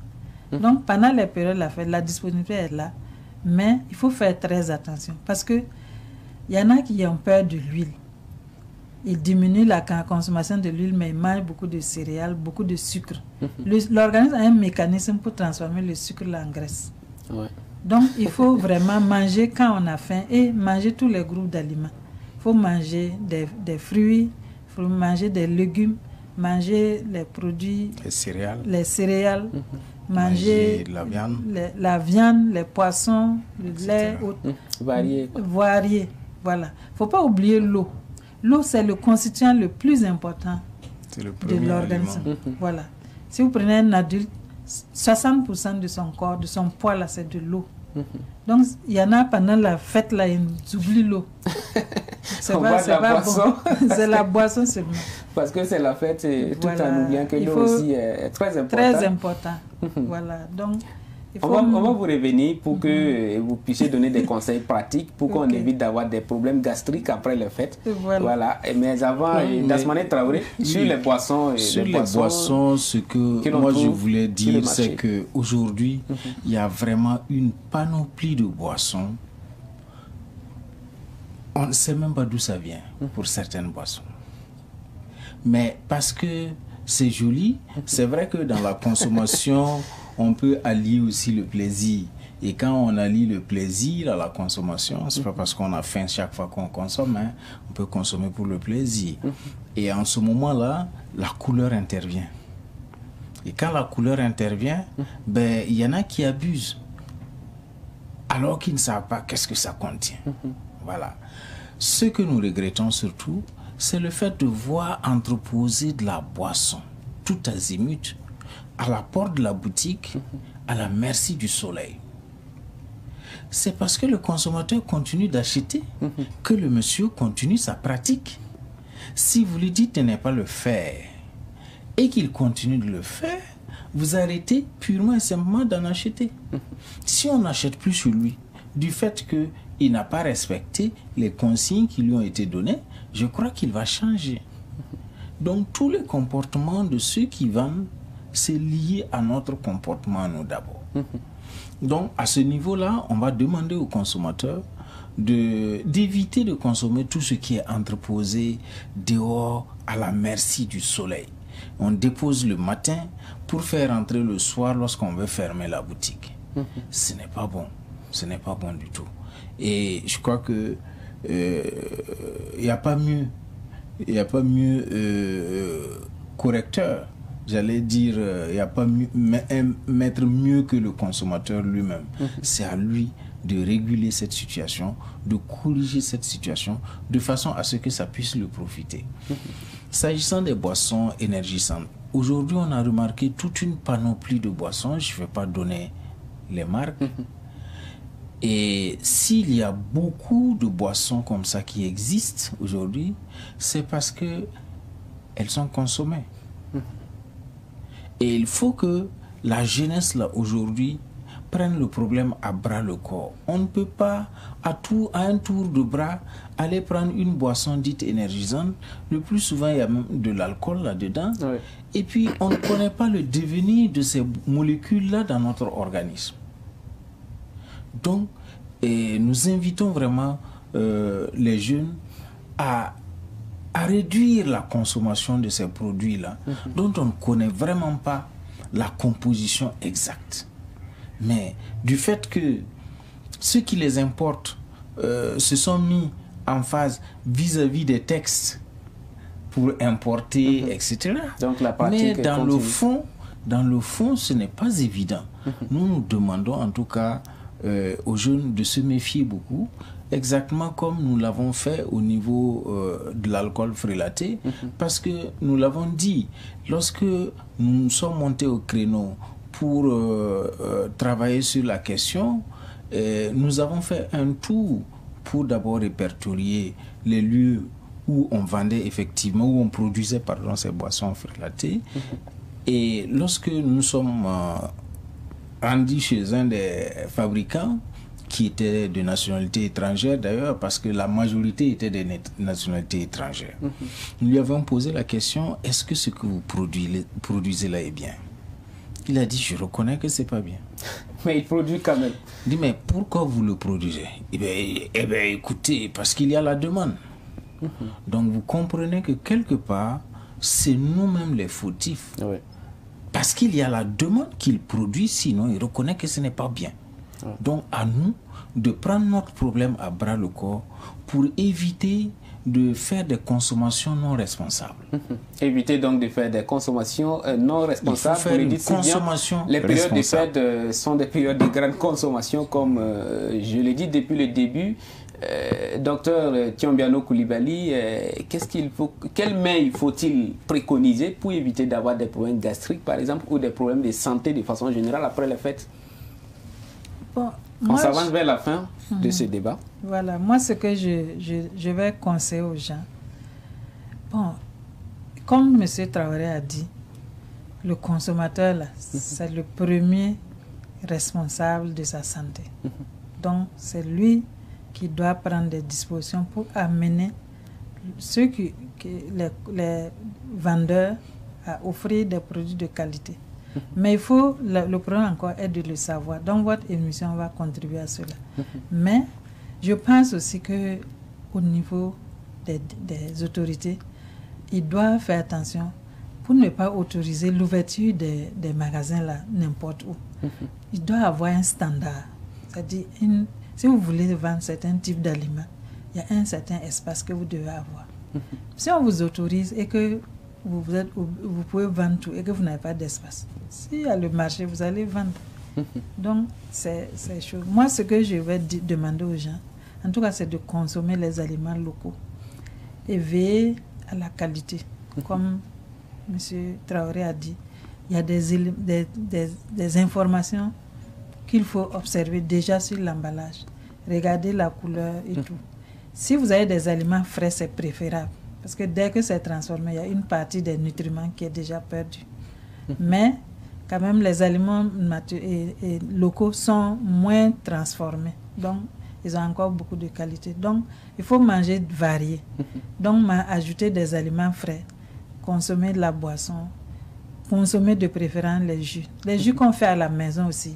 Mmh. Donc, pendant les périodes de la fête, la disponibilité est là. Mais il faut faire très attention. Parce qu'il y en a qui ont peur de l'huile. Ils diminuent la consommation de l'huile, mais ils mangent beaucoup de céréales, beaucoup de sucre. Mmh. L'organisme a un mécanisme pour transformer le sucre en graisse. Ouais. Donc, il faut vraiment manger quand on a faim et manger tous les groupes d'aliments. Il faut manger des, des fruits, il faut manger des légumes, manger les produits... Les céréales. Les céréales, mmh. manger, manger la viande. Les, la viande, les poissons, le lait, mmh. varié. Varié, voilà. Il ne faut pas oublier l'eau. L'eau, c'est le constituant le plus important le de l'organisme. Mmh. Voilà. Si vous prenez un adulte, soixante pour cent de son corps, de son poids, là, c'est de l'eau. Mmh. Donc, il y en a pendant la fête, là, ils oublient l'eau. C'est pas, c'est pas bon. C'est la boisson seulement. Parce que c'est la fête, et tout voilà. en oubliant que l'eau aussi est très important. Très important. Voilà. Donc, il faut... on, va, on va vous revenir pour que mm-hmm. vous puissiez donner des conseils pratiques pour qu'on okay. évite d'avoir des problèmes gastriques après les fêtes. Voilà. voilà. Mais avant, non, Dasmane Traoré, oui. sur les boissons... Sur les, les boissons, boissons, ce que, que moi je voulais dire, c'est qu'aujourd'hui, il mm-hmm. y a vraiment une panoplie de boissons. On ne sait même pas d'où ça vient pour certaines boissons. Mais parce que c'est joli, c'est vrai que dans la consommation, on peut allier aussi le plaisir. Et quand on allie le plaisir à la consommation, c'est pas parce qu'on a faim chaque fois qu'on consomme, hein, on peut consommer pour le plaisir. Et en ce moment-là, la couleur intervient. Et quand la couleur intervient, ben, il y en a qui abusent. Alors qu'ils ne savent pas qu'est-ce que ça contient. Voilà. Ce que nous regrettons surtout, c'est le fait de voir entreposer de la boisson, tout azimut, à la porte de la boutique, à la merci du soleil. C'est parce que le consommateur continue d'acheter que le monsieur continue sa pratique. Si vous lui dites de ne pas le faire et qu'il continue de le faire, vous arrêtez purement et simplement d'en acheter. Si on n'achète plus sur lui, du fait que il n'a pas respecté les consignes qui lui ont été données, je crois qu'il va changer. Donc tous les comportements de ceux qui vendent, c'est lié à notre comportement nous d'abord. Donc à ce niveau-là, on va demander aux consommateurs de, d'éviter de consommer tout ce qui est entreposé dehors à la merci du soleil. On dépose le matin pour faire entrer le soir lorsqu'on veut fermer la boutique. Ce n'est pas bon. Ce n'est pas bon du tout. Et je crois que il euh, n'y a pas mieux, il n'y a pas mieux euh, correcteur. J'allais dire, il euh, n'y a pas mieux, un maître mieux que le consommateur lui-même. Mm-hmm. C'est à lui de réguler cette situation, de corriger cette situation, de façon à ce que ça puisse le profiter. Mm-hmm. S'agissant des boissons énergisantes, aujourd'hui on a remarqué toute une panoplie de boissons. Je ne vais pas donner les marques. Mm-hmm. Et s'il y a beaucoup de boissons comme ça qui existent aujourd'hui, c'est parce que elles sont consommées. Mmh. Et il faut que la jeunesse là aujourd'hui prenne le problème à bras le corps. On ne peut pas à tout à un tour de bras aller prendre une boisson dite énergisante. Le plus souvent il y a même de l'alcool là-dedans. Oui. Et puis on ne connaît pas le devenir de ces molécules là dans notre organisme. Donc, et nous invitons vraiment euh, les jeunes à, à réduire la consommation de ces produits-là, mm-hmm. dont on ne connaît vraiment pas la composition exacte. Mais du fait que ceux qui les importent euh, se sont mis en phase vis-à-vis des textes pour importer, mm-hmm. et cetera. Donc, la pratique Mais dans le fond, dans le fond, ce n'est pas évident. Mm-hmm. Nous nous demandons en tout cas Euh, aux jeunes de se méfier beaucoup, exactement comme nous l'avons fait au niveau euh, de l'alcool frélaté, mm-hmm. parce que nous l'avons dit, lorsque nous sommes montés au créneau pour euh, euh, travailler sur la question, euh, nous avons fait un tour pour d'abord répertorier les lieux où on vendait effectivement, où on produisait pardon, ces boissons frélatées, mm-hmm. et lorsque nous sommes euh, rendus chez un des fabricants qui était de nationalité étrangère d'ailleurs, parce que la majorité était de nationalité étrangère. Mm-hmm. Nous lui avons posé la question, est-ce que ce que vous produisez, produisez là est bien? Il a dit, je reconnais que c'est pas bien. Mais il produit quand même. Il dit, mais pourquoi vous le produisez? Eh bien, eh bien écoutez, parce qu'il y a la demande. Mm-hmm. Donc vous comprenez que quelque part, c'est nous-mêmes les fautifs. Oui. Parce qu'il y a la demande qu'il produit, sinon il reconnaît que ce n'est pas bien. Oui. Donc à nous de prendre notre problème à bras le corps pour éviter de faire des consommations non responsables. Mm-hmm. Éviter donc de faire des consommations euh, non responsables. Il faut faire une consommation bien, les périodes de fête euh, sont des périodes de grande consommation, comme euh, je l'ai dit depuis le début. Euh, docteur Tiombiano Koulibaly, euh, qu'est-ce qu'il faut, quel mail faut-il préconiser pour éviter d'avoir des problèmes gastriques, par exemple, ou des problèmes de santé de façon générale après les fêtes? Bon, on moi, s'avance je... vers la fin mmh. de ce débat. Voilà, moi ce que je, je, je vais conseiller aux gens, bon, comme M. Traoré a dit, le consommateur là, mmh. c'est le premier responsable de sa santé. Mmh. Donc c'est lui qui doit prendre des dispositions pour amener ceux qui, qui les, les vendeurs à offrir des produits de qualité. Mm-hmm. Mais il faut, le, le problème encore est de le savoir. Donc votre émission va contribuer à cela. Mm-hmm. Mais je pense aussi que au niveau des, des autorités, ils doivent faire attention pour ne pas autoriser l'ouverture des, des magasins là n'importe où. Mm-hmm. Il doit avoir un standard. C'est-à-dire une si vous voulez vendre certains types d'aliments, il y a un certain espace que vous devez avoir. Mm-hmm. Si on vous autorise et que vous, vous, êtes, vous pouvez vendre tout et que vous n'avez pas d'espace, s'il y a le marché, vous allez vendre. Mm-hmm. Donc, c'est chaud. Moi, ce que je vais demander aux gens, en tout cas, c'est de consommer les aliments locaux et veiller à la qualité. Mm-hmm. Comme M. Traoré a dit, il y a des, des, des, des informations qu'il faut observer déjà sur l'emballage. Regardez la couleur et mmh. tout. Si vous avez des aliments frais, c'est préférable. Parce que dès que c'est transformé, il y a une partie des nutriments qui est déjà perdue. Mmh. Mais, quand même, les aliments et, et locaux sont moins transformés. Donc, ils ont encore beaucoup de qualité. Donc, il faut manger varié. Mmh. Donc, ajouter des aliments frais, consommer de la boisson, consommer de préférence les jus. Les jus qu'on fait à la maison aussi,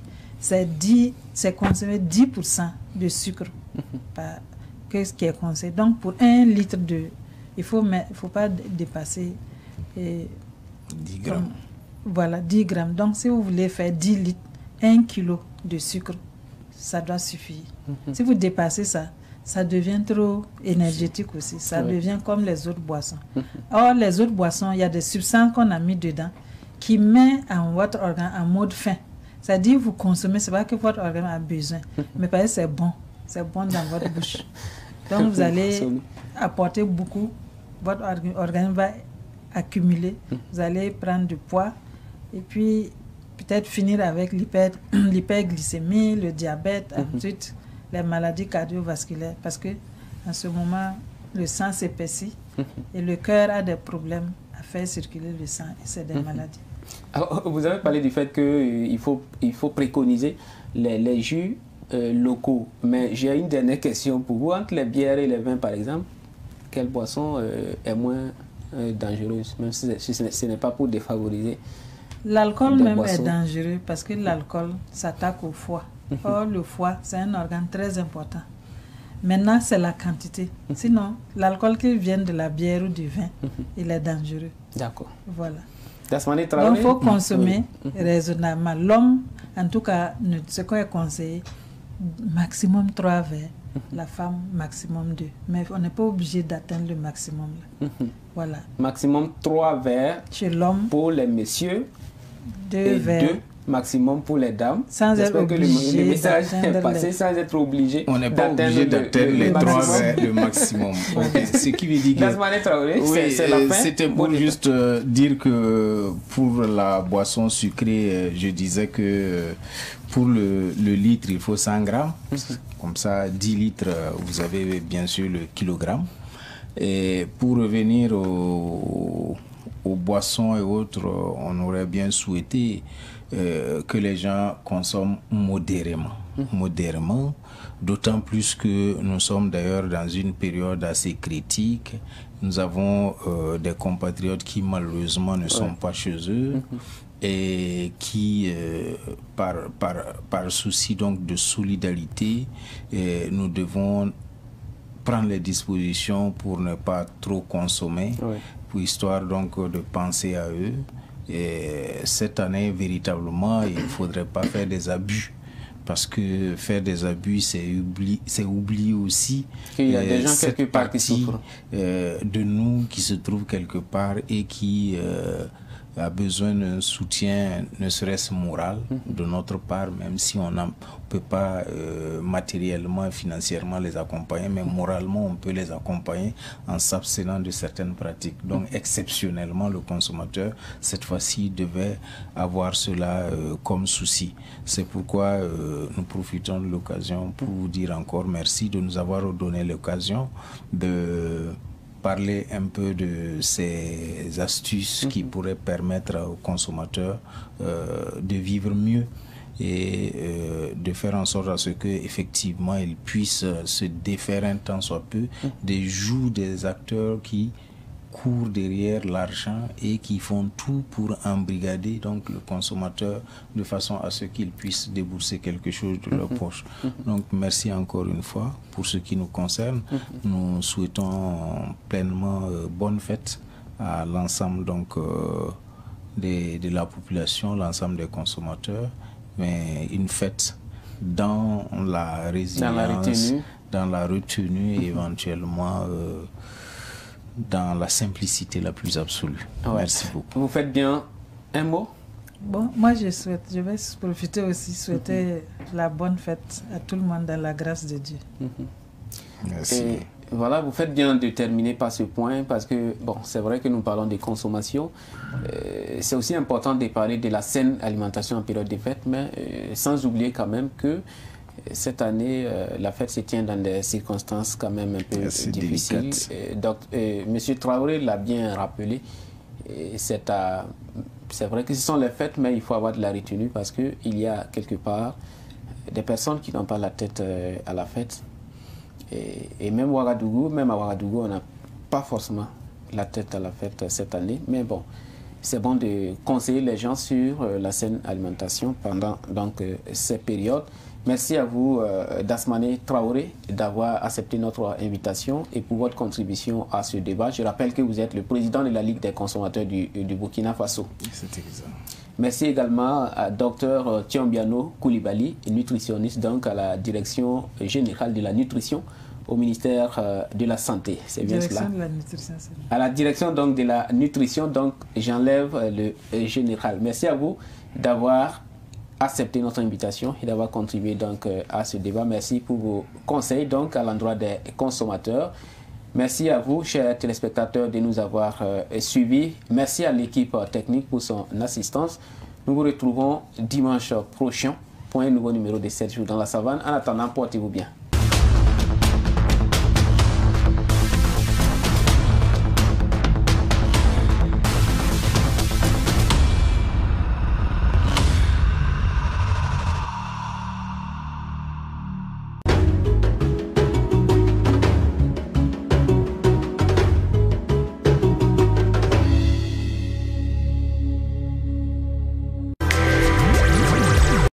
c'est consommer dix pour cent de sucre par, que ce qui est conseillé. Donc pour un litre de, il ne faut, faut pas dépasser et, dix grammes. Comme, voilà, dix grammes. Donc si vous voulez faire dix litres, un kilo de sucre, ça doit suffire. Mm-hmm. Si vous dépassez ça, ça devient trop énergétique aussi. Ça oui. devient comme les autres boissons. Mm-hmm. Or, les autres boissons, il y a des substances qu'on a mis dedans qui mettent en votre organe en mode faim. C'est-à-dire vous consommez, c'est pas que votre organe a besoin, mais parce que c'est bon, c'est bon dans votre bouche. Donc vous allez apporter beaucoup, votre organe va accumuler, vous allez prendre du poids et puis peut-être finir avec l'hyperglycémie, le diabète, mm-hmm. ensuite les maladies cardiovasculaires, parce que en ce moment le sang s'épaissit mm-hmm. et le cœur a des problèmes à faire circuler le sang et c'est des mm-hmm. maladies. Alors, vous avez parlé du fait qu'il euh, faut, il faut préconiser les, les jus euh, locaux. Mais j'ai une dernière question pour vous. Entre les bières et les vins, par exemple, quelle boisson euh, est moins euh, dangereuse, même si, si ce, ce n'est pas pour défavoriser? L'alcool même boissons. Est dangereux parce que l'alcool s'attaque au foie. Or, le foie, c'est un organe très important. Maintenant, c'est la quantité. Sinon, l'alcool qui vient de la bière ou du vin, il est dangereux. D'accord. Voilà. Donc, il faut consommer oui. raisonnablement. L'homme, en tout cas, ce qu'on est conseillé, maximum trois verres. La femme, maximum deux. Mais on n'est pas obligé d'atteindre le maximum. Là. Voilà. Maximum trois verres chez l'homme. Pour les messieurs. Deux et verres. Deux maximum pour les dames. Sans être obligé. Que le, le message est passé les... sans être obligé. On n'est pas obligé d'atteindre les trois verres le maximum. Okay. Ce qui veut dire que. Oui, c'était pour juste euh, dire que pour la boisson sucrée, euh, je disais que euh, pour le, le litre, il faut cent grammes. Mm-hmm. Comme ça, dix litres, vous avez bien sûr le kilogramme. Et pour revenir au, aux boissons et autres, on aurait bien souhaité euh, que les gens consomment modérément. Mmh. Modérément, d'autant plus que nous sommes d'ailleurs dans une période assez critique. Nous avons euh, des compatriotes qui malheureusement ne sont ouais. pas chez eux. Mmh. et qui, euh, par, par, par souci donc de solidarité, euh, nous devons prendre les dispositions pour ne pas trop consommer, oui. pour histoire donc de penser à eux. Et cette année, véritablement, il ne faudrait pas faire des abus. Parce que faire des abus, c'est oublier, c'est oublier aussi qu'il y a des gens quelque part qui souffrent. Euh, de nous qui se trouvent quelque part et qui euh, a besoin d'un soutien, ne serait-ce moral, mm-hmm. de notre part, même si on ne peut pas euh, matériellement et financièrement les accompagner, mais moralement on peut les accompagner en s'abstenant de certaines pratiques. Donc mm-hmm. exceptionnellement, le consommateur, cette fois-ci, devait avoir cela euh, comme souci. C'est pourquoi euh, nous profitons de l'occasion pour vous dire encore merci de nous avoir donné l'occasion de parler un peu de ces astuces mmh. qui pourraient permettre aux consommateurs euh, de vivre mieux et euh, de faire en sorte à ce que effectivement ils puissent se défaire un temps soit peu mmh. des joues des acteurs qui courent derrière l'argent et qui font tout pour embrigader donc le consommateur de façon à ce qu'il puisse débourser quelque chose de leur poche. Donc merci encore une fois pour ce qui nous concerne. Nous souhaitons pleinement euh, bonne fête à l'ensemble donc euh, des, de la population, l'ensemble des consommateurs, mais une fête dans la résilience, dans la retenue, dans la retenue et éventuellement euh, dans la simplicité la plus absolue. Ouais. Merci beaucoup. Vous faites bien. Un mot? Bon, moi je souhaite, je vais profiter aussi, souhaiter mm-hmm. la bonne fête à tout le monde dans la grâce de Dieu. Mm-hmm. Merci. Et voilà, vous faites bien de terminer par ce point parce que, bon, c'est vrai que nous parlons de consommation. Euh, c'est aussi important de parler de la saine alimentation en période de fête, mais euh, sans oublier quand même que cette année, euh, la fête se tient dans des circonstances quand même un peu assez difficiles. Et donc, euh, M. Traoré l'a bien rappelé. C'est vrai que ce sont les fêtes, mais il faut avoir de la retenue parce qu'il y a quelque part des personnes qui n'ont pas la tête euh, à la fête. Et, et même Ouagadougou, même à Ouagadougou, on n'a pas forcément la tête à la fête cette année. Mais bon, c'est bon de conseiller les gens sur euh, la saine alimentation pendant donc, euh, ces périodes. Merci à vous, euh, Dasmane Traoré, d'avoir accepté notre invitation et pour votre contribution à ce débat. Je rappelle que vous êtes le président de la Ligue des consommateurs du, du Burkina Faso. C'est exact. Merci également à Dr Thiombiano Koulibaly, nutritionniste donc à la Direction générale de la nutrition au ministère euh, de la Santé. C'est bien cela. De la nutrition, à la direction donc de la nutrition, donc j'enlève le euh, général. Merci à vous d'avoir accepté notre invitation et d'avoir contribué donc euh, à ce débat. Merci pour vos conseils donc à l'endroit des consommateurs. Merci à vous, chers téléspectateurs, de nous avoir euh, suivis. Merci à l'équipe euh, technique pour son assistance. Nous vous retrouvons dimanche prochain pour un nouveau numéro de sept jours dans la savane. En attendant, portez-vous bien.